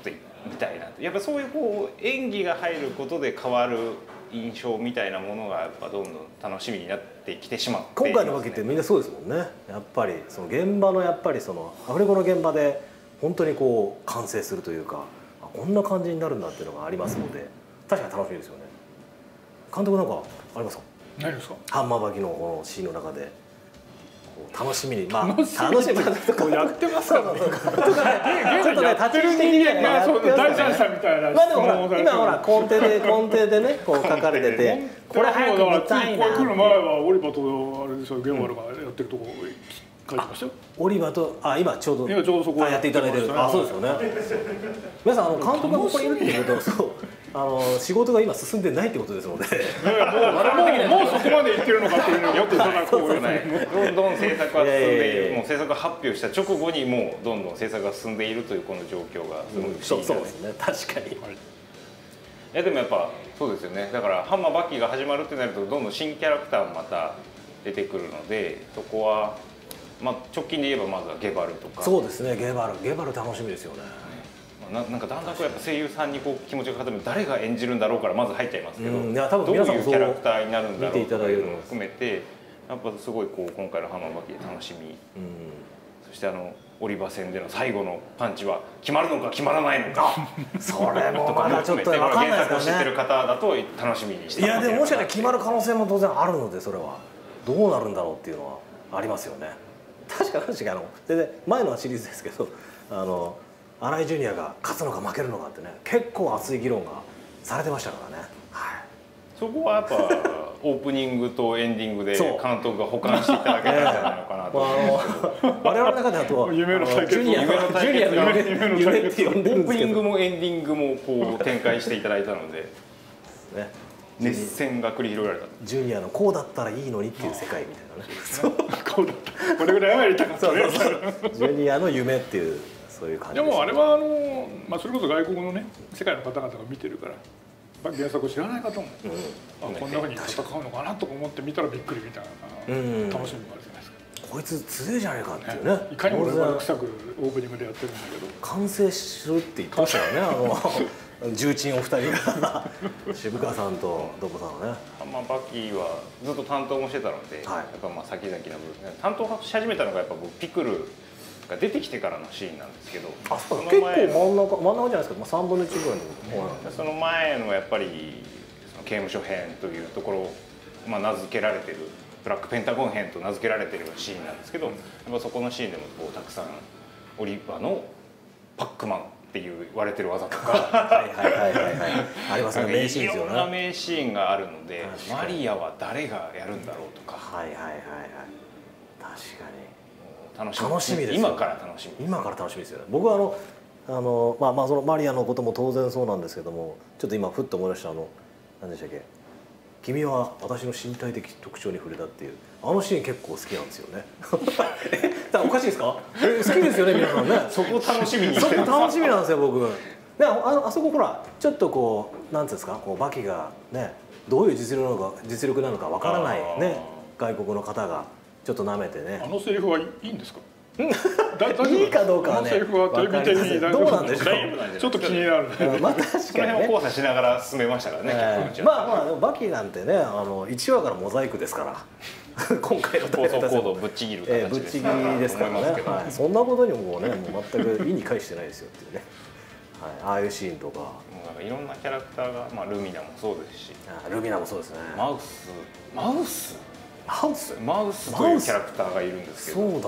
みたいな、やっぱそういうこう演技が入ることで変わる印象みたいなものがやっぱどんどん楽しみになってきてしまって、 今回のバキってみんなそうですもんね。やっぱりその現場のやっぱりそのアフレコの現場で本当にこう完成するというか、こんな感じになるんだっていうのがありますので、確かに楽しみですよね。監督なんかありますか？ 何ですか？ ハンマーバキのこのシーンの中で楽しみに、まあ楽しみに楽しみにやってますからね。 ちょっとね立ち位置的にはまあそう第三者みたいな。 まあでもほら今ほら根底で根底でねこう書かれてて、これ早く見たいな。 これ来る前はオリバとあれでしょ、ゲンワルがやってるとこ書いてましたよ。 オリバとあ今ちょうど今ちょうどそこやっていただいてる。あそうですよね。皆さんあの監督がここにいるっていうことはそうあの仕事が今進んでないってことですので。 もうもうそこまでいってるのかっていうのをよくだからこうね。 どんどん制作が進んでいる、もう制作発表した直後にもうどんどん制作が進んでいるというこの状況がすごい不思議なね。 そうそうですね、確かに。 いやでもやっぱそうですよね。だからハンマーバキが始まるってなるとどんどん新キャラクターもまた出てくるので、そこはまあ直近で言えばまずはゲバルとか。 そうですね、ゲバルゲバル楽しみですよね。 ななんかだんだんこうやっぱ声優さんにこう気持ちが固める、誰が演じるんだろうからまず入っちゃいますけど、 うん、いや多分どういうキ皆さんもそうャラクターになるんだろう見ていただけるのというのも含めて、やっぱすごいこう今回のハンマーバキで楽しみ、 うん、 そしてあのオリバ戦での最後のパンチは決まるのか決まらないのかそれもまだちょっと分かんない原作を知ってるですよね。 方だと楽しみにしていやでももしかしたら決まる可能性も当然あるので、それはどうなるんだろうっていうのはありますよね。確か確かあの全然前のシリーズですけど、あの新井ジュニアが勝つのか負けるのかってね、結構熱い議論がされてましたからね。はい、 そこはやっぱオープニングとエンディングで監督が補完していただけたんじゃないのかなと思いますけど、 我々の中であと夢の対決、 ジュニア夢の対決ジュニアの夢夢って呼んでるんオープニンですけどグもエンディングもこう展開していただいたのでね、 熱戦が繰り広げられた。 ジュニアのこうだったらいいのにっていう世界みたいなね。そうこうだったこれぐらいはやりたかったね。 ジュニアの夢っていうそういう感じでもあれはあの、まあ、それこそ外国のね世界の方々が見てるから、原作を知らない方も、うん、あこんなふうに戦うのかなとか思って見たらびっくりみたいな、うん、楽しみもあるじゃないですか。 こいつ強いじゃないかっていうね、 いかにも俺は臭くオープニングでやってるんだけど完成するって言ってましたよね、あの重鎮お二人が渋川さんとドボさんはね。 まあ、バキはずっと担当もしてたので、はい、やっぱまあ先々の部分担当し始めたのがやっぱ僕ピクルが出てきてからのシーンなんですけど、 あそう結構真ん中真ん中じゃないですか、まあ、さんぶんのいちぐらいの、 うん、その前のやっぱりその刑務所編というところ、まあ、名付けられてるブラックペンタゴン編と名付けられてるシーンなんですけど、やっぱそこのシーンでもこうたくさんオリバのパックマンっていう言われてる技とかはいはいはいはいはいありますね、名シーンですよね。 いろんな名シーンがあるので、マリアは誰がやるんだろうとか、 はいはいはいはい、確かに楽しみ楽しみですよ。 今から楽しみです。 今から楽しみですよね。僕はあのあのまあまあそのマリアのことも当然そうなんですけども、ちょっと今ふっと思い出したあの何でしたっけ、君は私の身体的特徴に触れたっていうあのシーン結構好きなんですよね。えおかしいですか？え好きですよね皆さんね。 そこ楽しみにそこ楽しみなんですよ僕。であのあそこほらちょっとこうなんていうんですか、こうバキがねどういう実力なのか実力なのかわからないね外国の方がちょっと舐めてね。 あのセリフはいいんですか？ いいかどうかはね、 セリフはテレビ的にどうなんでしょう。 ちょっと気になる。 まあ確かにね。 その辺を考察しながら進めましたからね。 まあまあでもバキなんてね、あのいちわからモザイクですから。今回の放送コードをぶっちぎる形でぶっちぎりですからね。はい。そんなことにもね、もう全く意に介してないですよっていうね。はい。ああいうシーンとか。 もうなんかいろんなキャラクターが、まあルミナもそうですし。 ルミナもそうですね。 マウス、マウス、 マウス、 マウスというキャラクターがいるんですけど。 そうだ。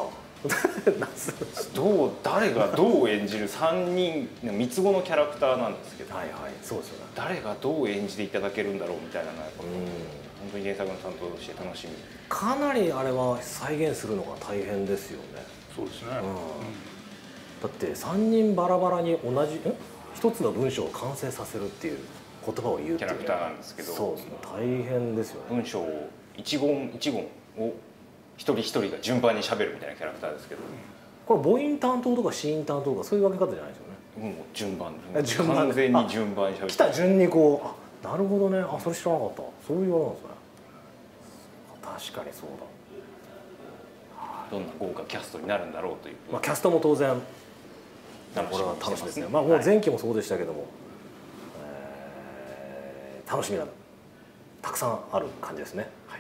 どう誰がどう演じるさんにんの三つ子のキャラクターなんですけど、 はいはい、そうですよね。 誰がどう演じていただけるんだろうみたいなのはやっぱ本当に原作の担当として楽しみ。 かなりあれは再現するのが大変ですよね。 そうですね。 だってさんにんバラバラに同じ一つの文章を完成させるっていう言葉を言うっていうキャラクターなんですけど、 そうですね、大変ですよね。 文章を一言一言を一人一人が順番に喋るみたいなキャラクターですけど、 これ母音担当とか子音担当とかそういう分け方じゃないですよね。 もう順番順番完全に順番に喋る。 来た順にこう、あ、なるほどね、あ、それ知らなかった、そういうあれなんですね。確かにそうだ。 どんな豪華キャストになるんだろうという。 まあキャストも当然楽しみにしてますね。 これは楽しみですね。まあもう前期もそうでしたけども、えー、楽しみがたくさんある感じですね。はい、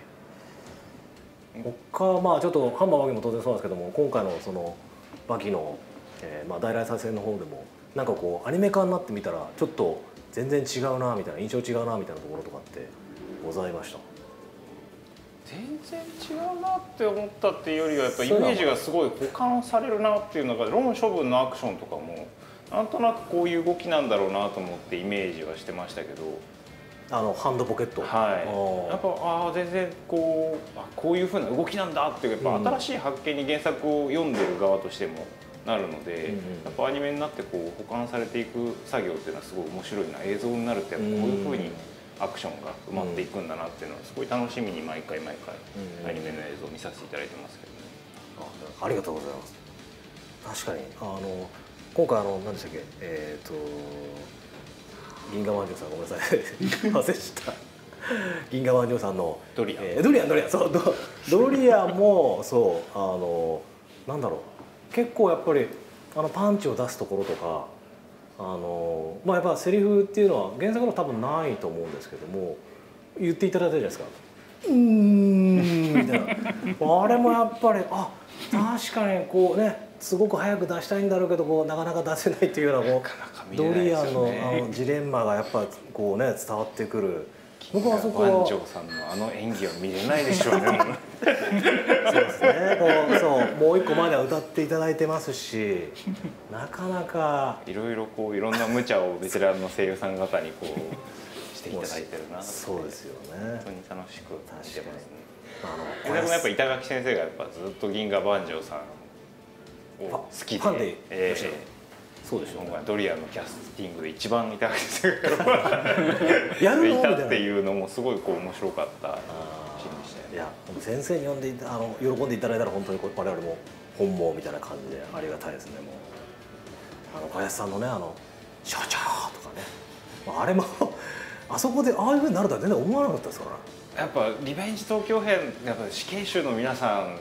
他はまあちょっとハンマーバキも当然そうなんですけども、今回のそのバキの、えー、まあ大来再生の方でもなんかこうアニメ化になってみたらちょっと全然違うなみたいな、印象違うなみたいなところとかってございました？ 全然違うなって思ったっていうよりはやっぱイメージがすごい補完されるなっていうのが、ロン処分のアクションとかもなんとなくこういう動きなんだろうなと思ってイメージはしてましたけど、 あのハンドポケット、 はい、やっぱああ全然こうあこういうふうな動きなんだっていうやっぱ新しい発見に原作を読んでる側としてもなるので、うんうん、やっぱアニメになってこう補完されていく作業っていうのはすごい面白いな、映像になるってやっぱこういうふうにアクションが埋まっていくんだなっていうのはすごい楽しみに毎回毎回アニメの映像を見させていただいてますけどね。 あ, ありがとうございます。確かにあの今回あの何でしたっけ、えっ、ー、と銀河万丈さん、ごめんなさい忘れちゃった銀河万丈さんのドリアン、 えー、ドリアンドリアンそう ド, ドリアンもそうあのなんだろう、結構やっぱりあのパンチを出すところとか、あのまあやっぱセリフっていうのは原作の多分ないと思うんですけども、言っていただいたじゃないですか。うーんみたいなあれもやっぱりあ確かにこうね、すごく早く出したいんだろうけどこうなかなか出せないっていうようなこうドリアンのあのジレンマがやっぱこうね伝わってくる。 僕はそこは万丈さんのあの演技は見れないでしょうねそうですね、こうそうもう一個前では歌っていただいてますし、なかなかいろいろこういろんな無茶をベテランの声優さん方にこうしていただいてるな。 そうですよね、 本当に楽しく見てますね。 あのでもやっぱ板垣先生がやっぱずっと銀河万丈さんを好きで、 ファンで、 えーそうでしょうね、 ドリアンのキャスティングで一番板垣先生がやるのいたっていうのもすごいこう面白かったシーンでしたよね。 いや先生に呼んであの喜んでいただいたら本当に我々も本望みたいな感じでありがたいですね。もうあの小林さんのね、あの所長とかね、あれもあそこでああいうふうになるとは全然思わなかったですから。 やっぱリベンジ東京編やっぱ死刑囚の皆さんはやっ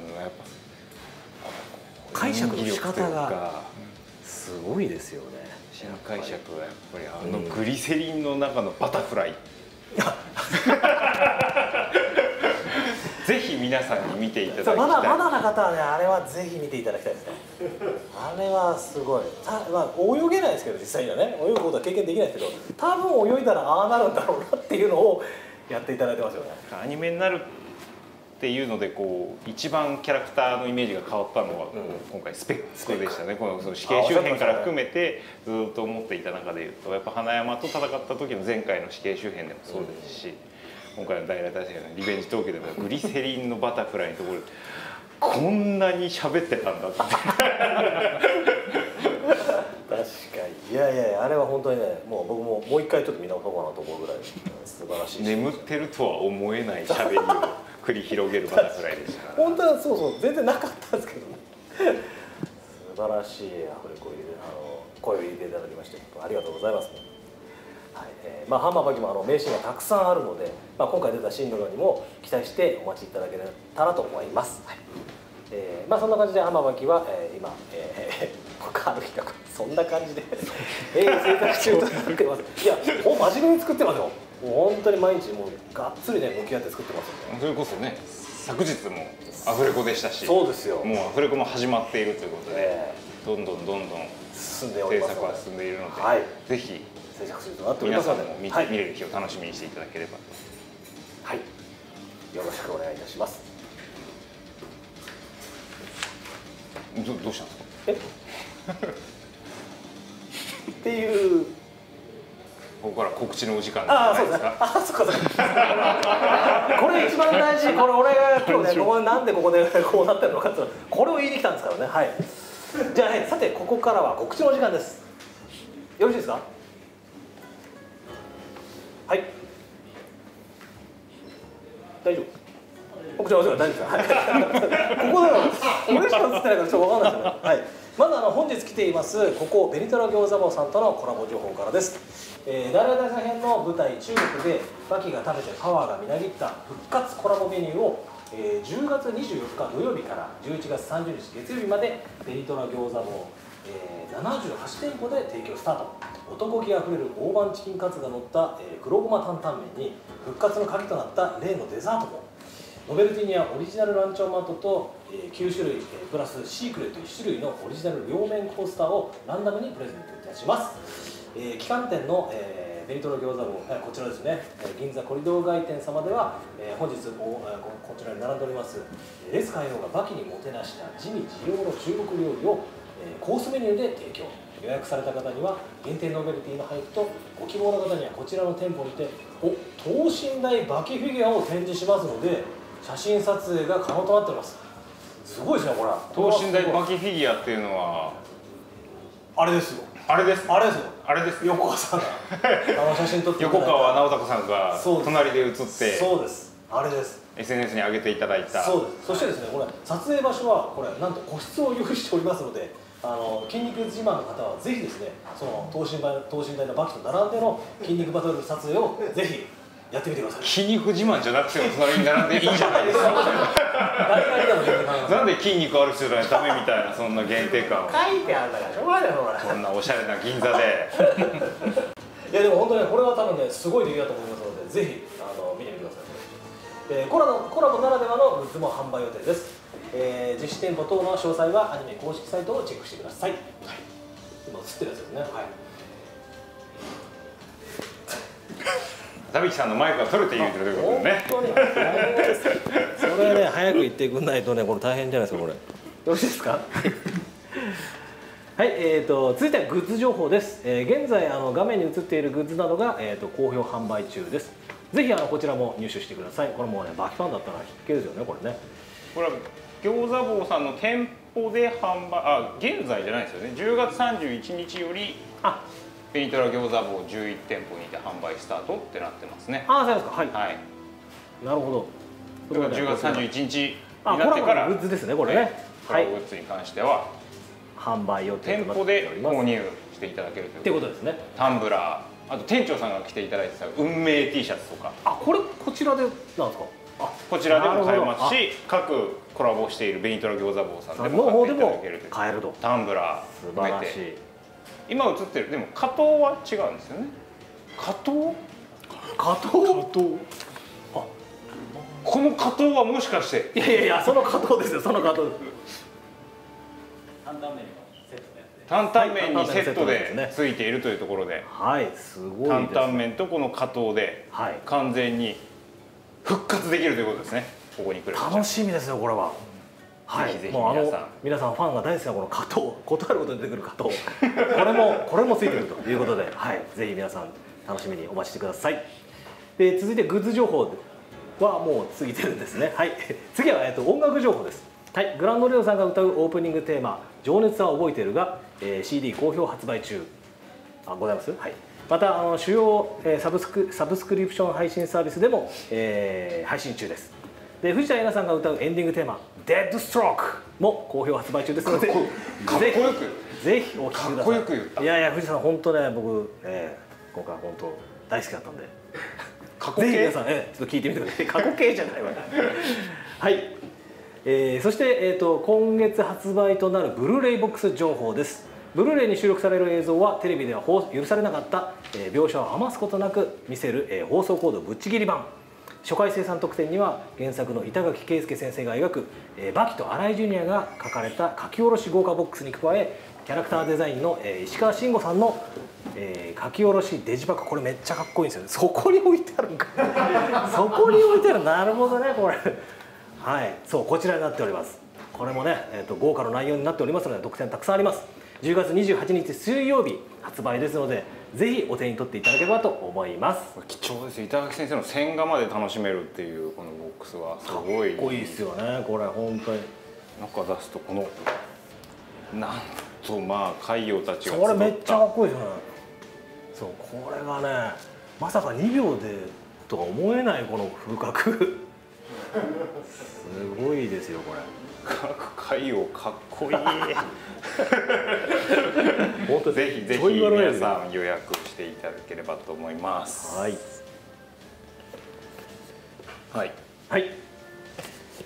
ぱ解釈の仕方がすごいですよね。 新解釈はやっぱりあのグリセリンの中のバタフライ、ぜひ皆さんに見ていただきたい。 まだまだな方はね、あれはぜひ見ていただきたいですね。あれはすごい。たまあ泳げないですけど実際にはね、泳ぐことは経験できないですけど、多分泳いだらああなるんだろうなっていうのをやっていただいてますよね。 アニメになるっていうのでこう一番キャラクターのイメージが変わったのは、うん、今回スペックでしたね。このその死刑囚編から含めてずっと思っていた中でいうと、やっぱ花山と戦った時の前回の死刑囚編でもそうですし、うん、今回の大来大戦のリベンジ東京でもグリセリンのバタフライのところでこんなに喋ってたんだって確かに。いやいやいや、あれは本当にね、もう僕ももう一回ちょっと見直そうかなと思うぐらい素晴らしい。 眠ってるとは思えない喋りを繰り広げるバタフライでしたから本当はそうそう全然なかったんですけどね素晴らしいあふれ声であの声を入れていただきましてありがとうございます、はいえーまあ、ハンマーバキもあの名シーンがたくさんあるので、まあ、今回出たシーンのにも期待してお待ちいただけたらと思います、はいえーまあ、そんな感じでハンマーバキは、えー、今、えー、他ある日がそんな感じで、えー、生活中となってます。いやもう真面目に作ってますよ。もう本当に毎日もうがっつりね向き合って作ってますんで。 それこそね昨日もアフレコでしたし、 そうですよ。 もうアフレコも始まっているということで、えー、どんどんどんどん進んでおります制作は進んでいるので、 はい、 ぜひ制作するとなっておりますので皆さんも見て、はい、見れる日を楽しみにしていただければと。 はい、よろしくお願いいたします。 ど, どうしたんですか？ えっていうここから告知のお時間じゃないですか。 ああ、そうですね。あ、そっかそっか。これ一番大事。これ俺が今日ね、ここなんでここでこうなってるのかってこれを言いに来たんですからね。はい。じゃあ、ね、さてここからは告知のお時間です。よろしいですか？はい。大丈夫。告知のお時間大丈夫ですか？はい。ここだから俺しか映ってないからちょっとわかんないですよね。はい。まずあの本日来ていますここベニトラ餃子坊さんとのコラボ情報からです。えー、大来大作編の舞台中国でバキが食べてパワーがみなぎった復活コラボメニューを、えー、じゅうがつにじゅうよっか土曜日からじゅういちがつさんじゅうにち月曜日までベニトラ餃子坊えー、ななじゅうはちてんぽで提供スタート。男気あふれる大判チキンカツが乗った、えー、黒ごま担々麺に復活の鍵となった例のデザートも。ノベルティにはオリジナルランチョンマットと、えー、きゅうしゅるい、えー、プラスシークレットいっしゅるいのオリジナル両面コースターをランダムにプレゼントいたします。えー、旗艦店の、えー、ベニトロ餃子棒、えー、こちらですね、えー、銀座コリドー街店様では、えー、本日お、えー、ここちらに並んでおりますレス海洋がバキにもてなした地味地洋の中国料理を、えー、コースメニューで提供。予約された方には限定ノベルティの配布と、ご希望の方にはこちらの店舗にてお等身大バキフィギュアを展示しますので、写真撮影が可能となっております。すごいですねこれ。 等身大バキフィギュアっていうのはあれですよ。 あれですあれですよ。 あれです横川さんがあの写真撮っていただいた横川直太さんが隣で写ってそうです。あれです。 エスエヌエス に上げていただいた。 そうです。そしてですね、これ撮影場所はこれなんと個室を用意しておりますので、あの筋肉自慢の方はぜひですね、その等身大等身大のバキと並んでの筋肉バトル撮影をぜひやってみてください。 筋肉自慢じゃなくても隣に並んでいいじゃないですか。なんで筋肉ある人じゃないとダメみたいな、そんな限定感を書いてあるんだからしょうがないだろこれ。 そんなおしゃれな銀座でいやでも本当にこれは多分ねすごい出来だと思いますので、ぜひあの見てみてください。えー、コラボコラボならではのグッズも販売予定です。えー、実施店舗等の詳細はアニメ公式サイトをチェックしてください。はい、今映ってるやつですね。はい。 田引さんのマイクが取れて言うてるということでね。 本当にそれね早く言ってくんないとねこれ大変じゃないですかこれ。よろしいですか。はい、えーと続いてはグッズ情報です。えー、現在あの画面に映っているグッズなどが、えー、と好評販売中です。ぜひあのこちらも入手してください。これもねバキファンだったら必見ですよねこれね。 これは餃子坊さんの店舗で販売、あ現在じゃないですよね。じゅうがつさんじゅういちにちよりあベニトラ餃子坊じゅういち店舗にて販売スタートってなってますね。 ああそうですか。はい。 はい。 なるほど。 だからじゅうがつさんじゅういちにちになってからグッズですねこれね。 コラボグッズに関しては販売予定店舗で購入していただけるということですね。 タンブラー、あと店長さんが着ていただいてた運命 T シャツとか。 あこれこちらでなんですか。 あこちらでも買えますし、各コラボしているベニトラ餃子坊さんでも買っていただけるという。 買えると。 タンブラー素晴らしい。 今映ってるでも加藤は違うんですよね。加藤？ 加藤？ 加藤。 あこの加藤はもしかして？ いやいやいやその加藤ですよその加藤。担々麺セットで。 担々麺にセットでついているというところで、 はいすごい。 担々麺とこの加藤で完全に復活できるということですね。ここに来る。 楽しみですよこれは。はい、 ぜひぜひもうあの皆さん皆さんファンが大好きなこの加藤、ことあることに出てくる加藤、これもこれもついてくるということで、はい、ぜひ皆さん楽しみにお待ちしてください。で続いてグッズ情報はもう過ぎてるんですね。はい、次はえっと音楽情報です。はい、グランドレオさんが歌うオープニングテーマ「情熱は覚えているが」えー、シーディー 好評発売中。あございます。はい。またあの主要、えー、サブスクサブスクリプション配信サービスでも、えー、配信中です。で藤田恵奈さんが歌うエンディングテーマ「デッドストローク」も好評発売中ですので、 かっこよくぜひお聴きください。 かっこよく言った。 いやいや藤田さん本当ね僕、えー、今回本当大好きだったんで、 過去形ぜひ皆さん、えー、ちょっと聞いてみてください。過去形じゃないわ。はい。えー、そして、えー、と今月発売となるブルーレイボックス情報です。ブルーレイに収録される映像はテレビでは許されなかった、えー、描写を余すことなく見せる、えー、放送コードぶっちぎり版。初回生産特典には原作の板垣恵介先生が描く、えー、バキと荒井ジュニアが書かれた書き下ろし豪華ボックスに加え、キャラクターデザインの、えー、石川慎吾さんの、えー、書き下ろしデジパク、これめっちゃかっこいいんですよね。そこに置いてあるんかそこに置いてある。なるほどねこれ。はい、そうこちらになっております。これもね、えー、と豪華な内容になっておりますので特典たくさんあります。じゅうがつにじゅうはちにち水曜日発売ですので、ぜひお手に取っていただければと思います。 貴重ですよ。板垣先生の線画まで楽しめるっていうこのボックスはすごいかっこいいですよねこれ本当に。 中出すとこのなんとまあ海洋たちがこれめっちゃかっこいいですよね。そうこれがねまさかにびょうでとか思えないこの風格すごいですよこれ。 海洋かっこいい本当ぜひぜひ皆さん予約していただければと思います。 はいはい、 はい、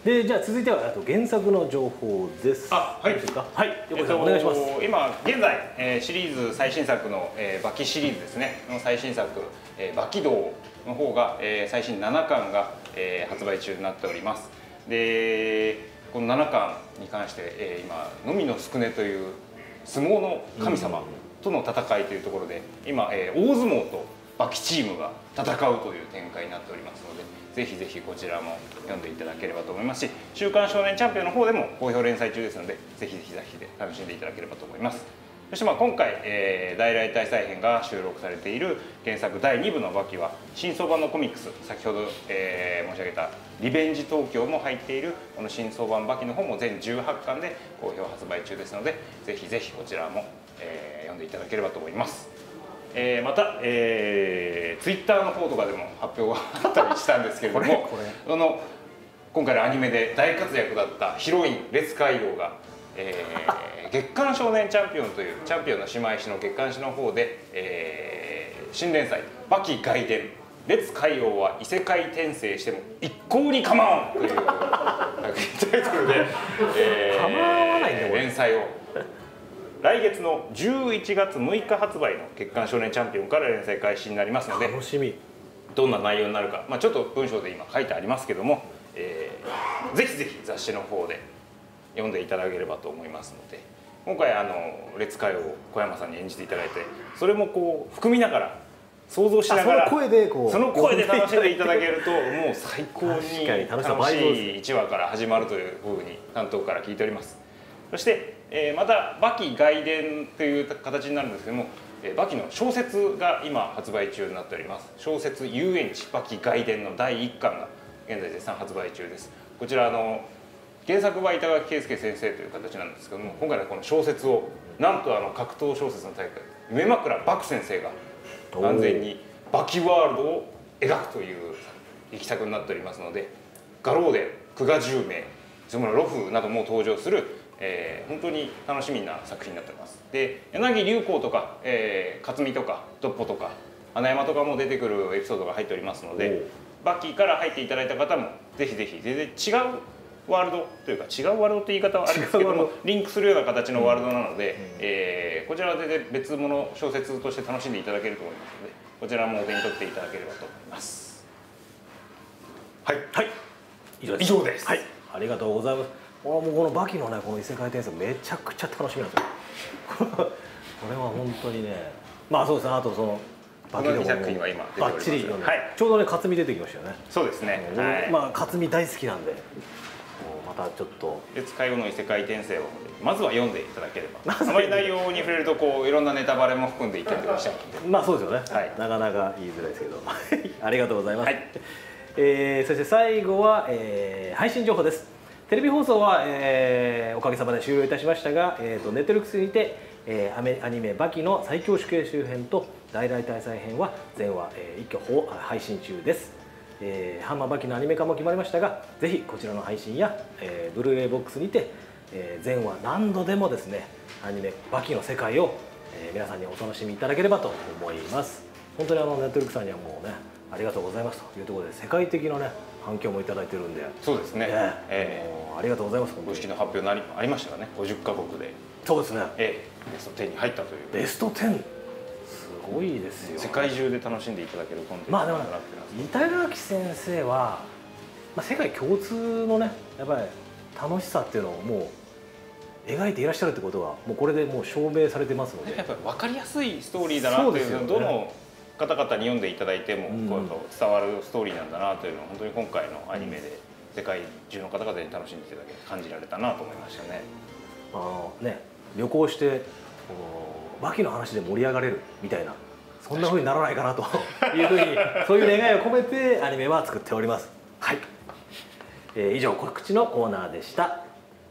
でじゃあ続いてはあと原作の情報です。 あ、はい。 はい、横井さんお願いします。 今現在、えー、シリーズ最新作の、えー、バキシリーズですねの最新作、えー、バキ道の方が、えー、最新ななかんが、えー、発売中になっております。でこのななかんに関して、えー、今のみのすくねという相撲の神様との戦いというところで今、えー、大相撲とバキチームが戦うという展開になっておりますので、ぜひぜひこちらも読んでいただければと思いますし、週刊少年チャンピオンの方でも好評連載中ですので、ぜひぜひぜひで楽しんでいただければと思います。そしてまあ今回、えー、大来大祭編が収録されている原作だいにぶのバキは新装版のコミックス、先ほど、えー、申し上げたリベンジ東京も入っているこの新装版バキの方も全じゅうはっかんで好評発売中ですので、ぜひぜひこちらも、えー、読んでいただければと思います。えー、また、えー、ツイッターの方とかでも発表があったりしたんですけれどもあの今回のアニメで大活躍だったヒロイン烈海王が、えー、月刊少年チャンピオンというチャンピオンの姉妹誌の月刊誌の方で、えー、新連載「バキ外伝烈海王は異世界転生しても一向に構わん」というタイトルで、えー、連載を来月のじゅういちがつむいか発売の月刊少年チャンピオンから連載開始になりますので、 楽しみ。 どんな内容になるか、まあ、ちょっと文章で今書いてありますけども、えー、ぜひぜひ雑誌の方で読んでいただければと思いますので、今回あの烈海を小山さんに演じていただいて、それもこう含みながら想像しながらその声でこうその声で楽しんでいただけるともう最高に楽しいいちわから始まるというふうに担当から聞いております。そして、えー、またバキ外伝という形になるんですけども、えー、バキの小説が今発売中になっております。小説遊園地バキ外伝のだいいっかんが現在絶賛発売中です。こちらあの原作は板垣圭介先生という形なんですけども、今回のこの小説をなんとあの格闘小説の大会夢枕漠先生が完全にバキワールドを描くという力作になっておりますので、画廊で久我十名、そのロフなども登場する、えー、本当に楽しみな作品になっております。で柳流行とか、えー、克実とかドッポとか花山とかも出てくるエピソードが入っておりますので、バキから入っていただいた方もぜひぜひ全然違うワールドというか、違うワールドという言い方はあれですけどもリンクするような形のワールドなので、うんえー、こちらは全然別物小説として楽しんでいただけると思いますので、こちらもお手に取っていただければと思います。はい、はい、以上です。以上です。 はい、ありがとうございます。もうこのバキのねこの異世界転生めちゃくちゃ楽しみなんですよこれは本当にね、まあそうですね、あとそのバキの作品は今出ております。 バッチリ読んで、 はい、 ちょうどね克実出てきましたよね。 そうですね、 はい、まあ克実大好きなんで、またちょっと烈海王の異世界転生をまずは読んでいただければ、あまり内容に触れるとこういろんなネタバレも含んでいったりとかしちゃうので、 まあそうですよね、はい、なかなか言いづらいですけどありがとうございます、はいえー、そして最後は、えー、配信情報です。テレビ放送は、えー、おかげさまで終了いたしましたが、えー、とネットフリックスにて、えー、アニメ「バキの最強死刑囚編」と「大来大祭編」は全話、えー、一挙配信中です。えー、ハンマーバキのアニメ化も決まりましたが、ぜひこちらの配信や、えー、ブルーレイボックスにて、えー、全話何度でもですねアニメ「バキの世界を」えー、皆さんにお楽しみいただければと思います。本当にあのネットフリックスさんにはもうねありがとうございますというところで世界的なね反響もいただいてるんで、 そうですね、 ねえー、ありがとうございます。 公式の発表にありましたがね、ごじゅっかこくでそうですね、 えー、ベストじゅうに入ったという。 ベストじゅう、すごいですよ。 世界中で楽しんでいただけるコンテンツになってます。まあでも板垣先生は、まあ、世界共通のねやっぱり楽しさっていうのをもう描いていらっしゃるってことはもうこれでもう証明されてますので、 やっぱり分かりやすいストーリーだなというのを、ね、どの方々に読んでいただいてもこう伝わるストーリーなんだなというのを本当に今回のアニメで世界中の方々に楽しんでいただけ感じられたなと思いましたね。 あのね旅行してバキの話で盛り上がれるみたいな、そんな風にならないかなというふうにそういう願いを込めてアニメは作っております。はい、えー、以上告知のコーナーでした。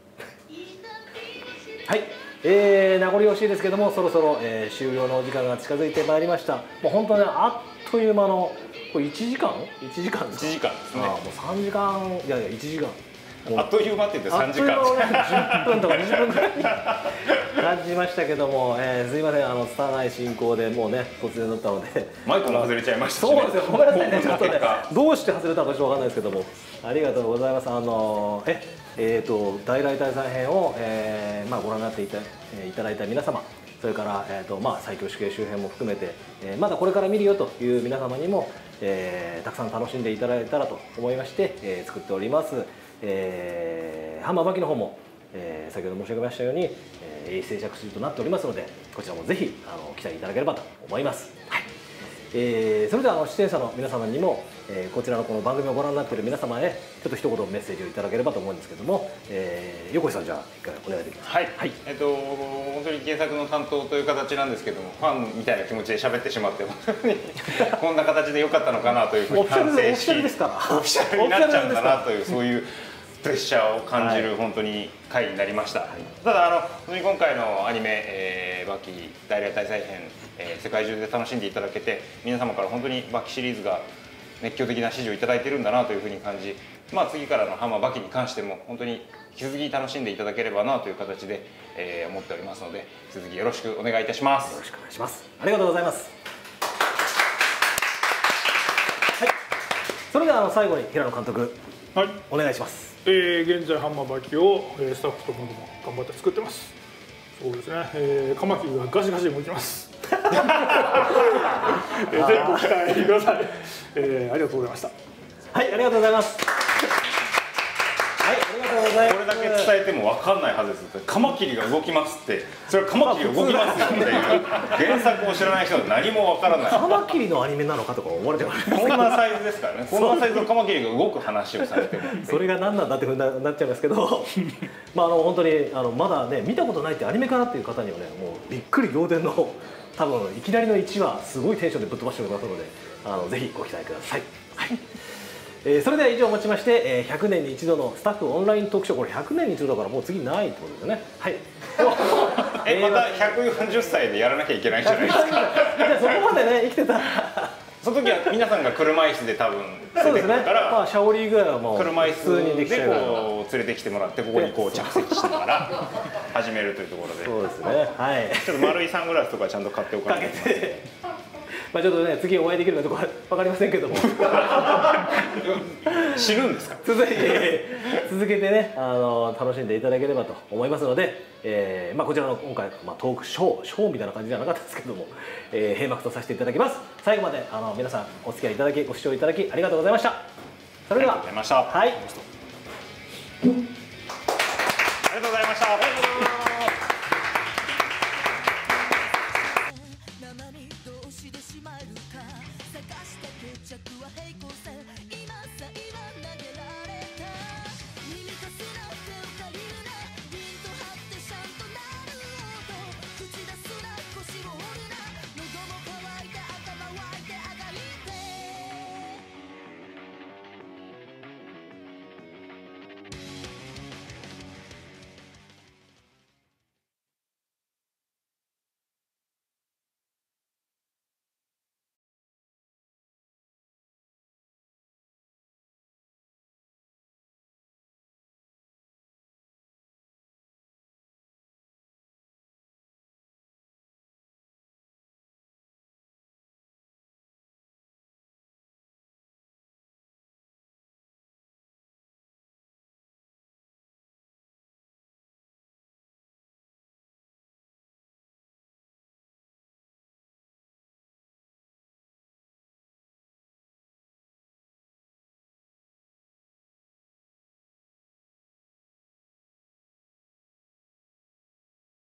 はい、えー、名残惜しいですけどもそろそろ、えー、終了のお時間が近づいてまいりました。もう本当にあっという間のこれいちじかんいちじかんですか。 いちじかんですね。 あもうさんじかんいやいやいちじかんあっという間って言ってさんじかんじゅっぷんとかにじゅっぷんぐらい感じましたけども、えー、すいません、あの拙い進行でもうね突然だったのでマイクも外れちゃいましたし、 ね、そうですよ、ごめんなさいね、ちょっとねどうして外れたのかちょっとわかんないですけども、ありがとうございます。あのええーと大来大祭編を、えーまあ、ご覧になっていた、えー、いただいた皆様、それから、えーとまあ、最強死刑周辺も含めて、えー、まだこれから見るよという皆様にも、えー、たくさん楽しんでいただけたらと思いまして、えー、作っております。えー、ハンマーバキの方も、えー、先ほど申し上げましたように、えー、静着中となっておりますので、こちらもぜひあの期待いただければと思います。はい、えー、それではあの出演者の皆様にも、えー、こちらのこの番組をご覧になっている皆様へちょっと一言メッセージをいただければと思うんですけども、えー、横井さん、じゃあ一回お願いできますか。 はい、はい、えっと本当に原作の担当という形なんですけども、ファンみたいな気持ちで喋ってしまってこんな形で良かったのかなというふうに反省し、オフィシャルですから、オフィシャルになっちゃうんだなというそういうプレッシャーを感じる、はい、本当に回になりました。はい、ただあの本当に今回のアニメ、えー、バキ大来大祭編、えー、世界中で楽しんでいただけて、皆様から本当にバキシリーズが熱狂的な支持をいただいているんだなというふうに感じ、まあ、次からのハンマーバキに関しても本当に引き続き楽しんでいただければなという形で、えー、思っておりますので、引き続きよろしくお願いいたします。 よろしくお願いします。ありがとうございます。はい、それではあの最後に平野監督、はい、お願いします。 えー、現在ハンマーバキを、えー、スタッフともども頑張って作ってます。そうですね、えー、カマキリがガシガシ動きます。えー、ぜひご期待ください。えー、ありがとうございました。 はい、ありがとうございます。はい、ありがとうございます。 これだけ伝えても分かんないはずです。カマキリが動きますって、それはカマキリ動きますよっていう原作を知らない人は何も分からない。 カマキリのアニメなのかとか思われてます。 こんなサイズですからね。こんなサイズのカマキリが動く話をされてもそれが何なんだってふうになっちゃいますけどまああの本当にあのまだね見たことないってアニメかなっていう方にはね、もうびっくり仰天の多分いきなりのいちわすごいテンションでぶっ飛ばしておりますので、あのぜひご期待ください。はい、えー、それでは以上をもちまして、えー、ひゃくねんに一度のスタッフオンライントークショー、これひゃくねんに一度だからもう次ないってことですよね。はいえまたひゃくよんじゅっさいでやらなきゃいけないじゃないですか。じゃあそこまでね生きてたらその時は皆さんが車椅子で多分そうですね、まあシャオリーぐらいはもう車椅子でこう連れてきてもらって、ここにこう着席しながら始めるというところで、 そうですね、はい、 ちょっと丸いサングラスとかちゃんと買っておかないと。 まあちょっとね、次お会いできるかどうかわかりませんけども知るんですか。 続いて続けてね、あの楽しんでいただければと思いますので、えーまあ、こちらの今回、まあ、トークショーショーみたいな感じじゃなかったですけども、えー、閉幕とさせていただきます。最後まであの皆さんお付き合いいただきご視聴いただきありがとうございました。それではありがとうございました。 はい、 ありがとうございました。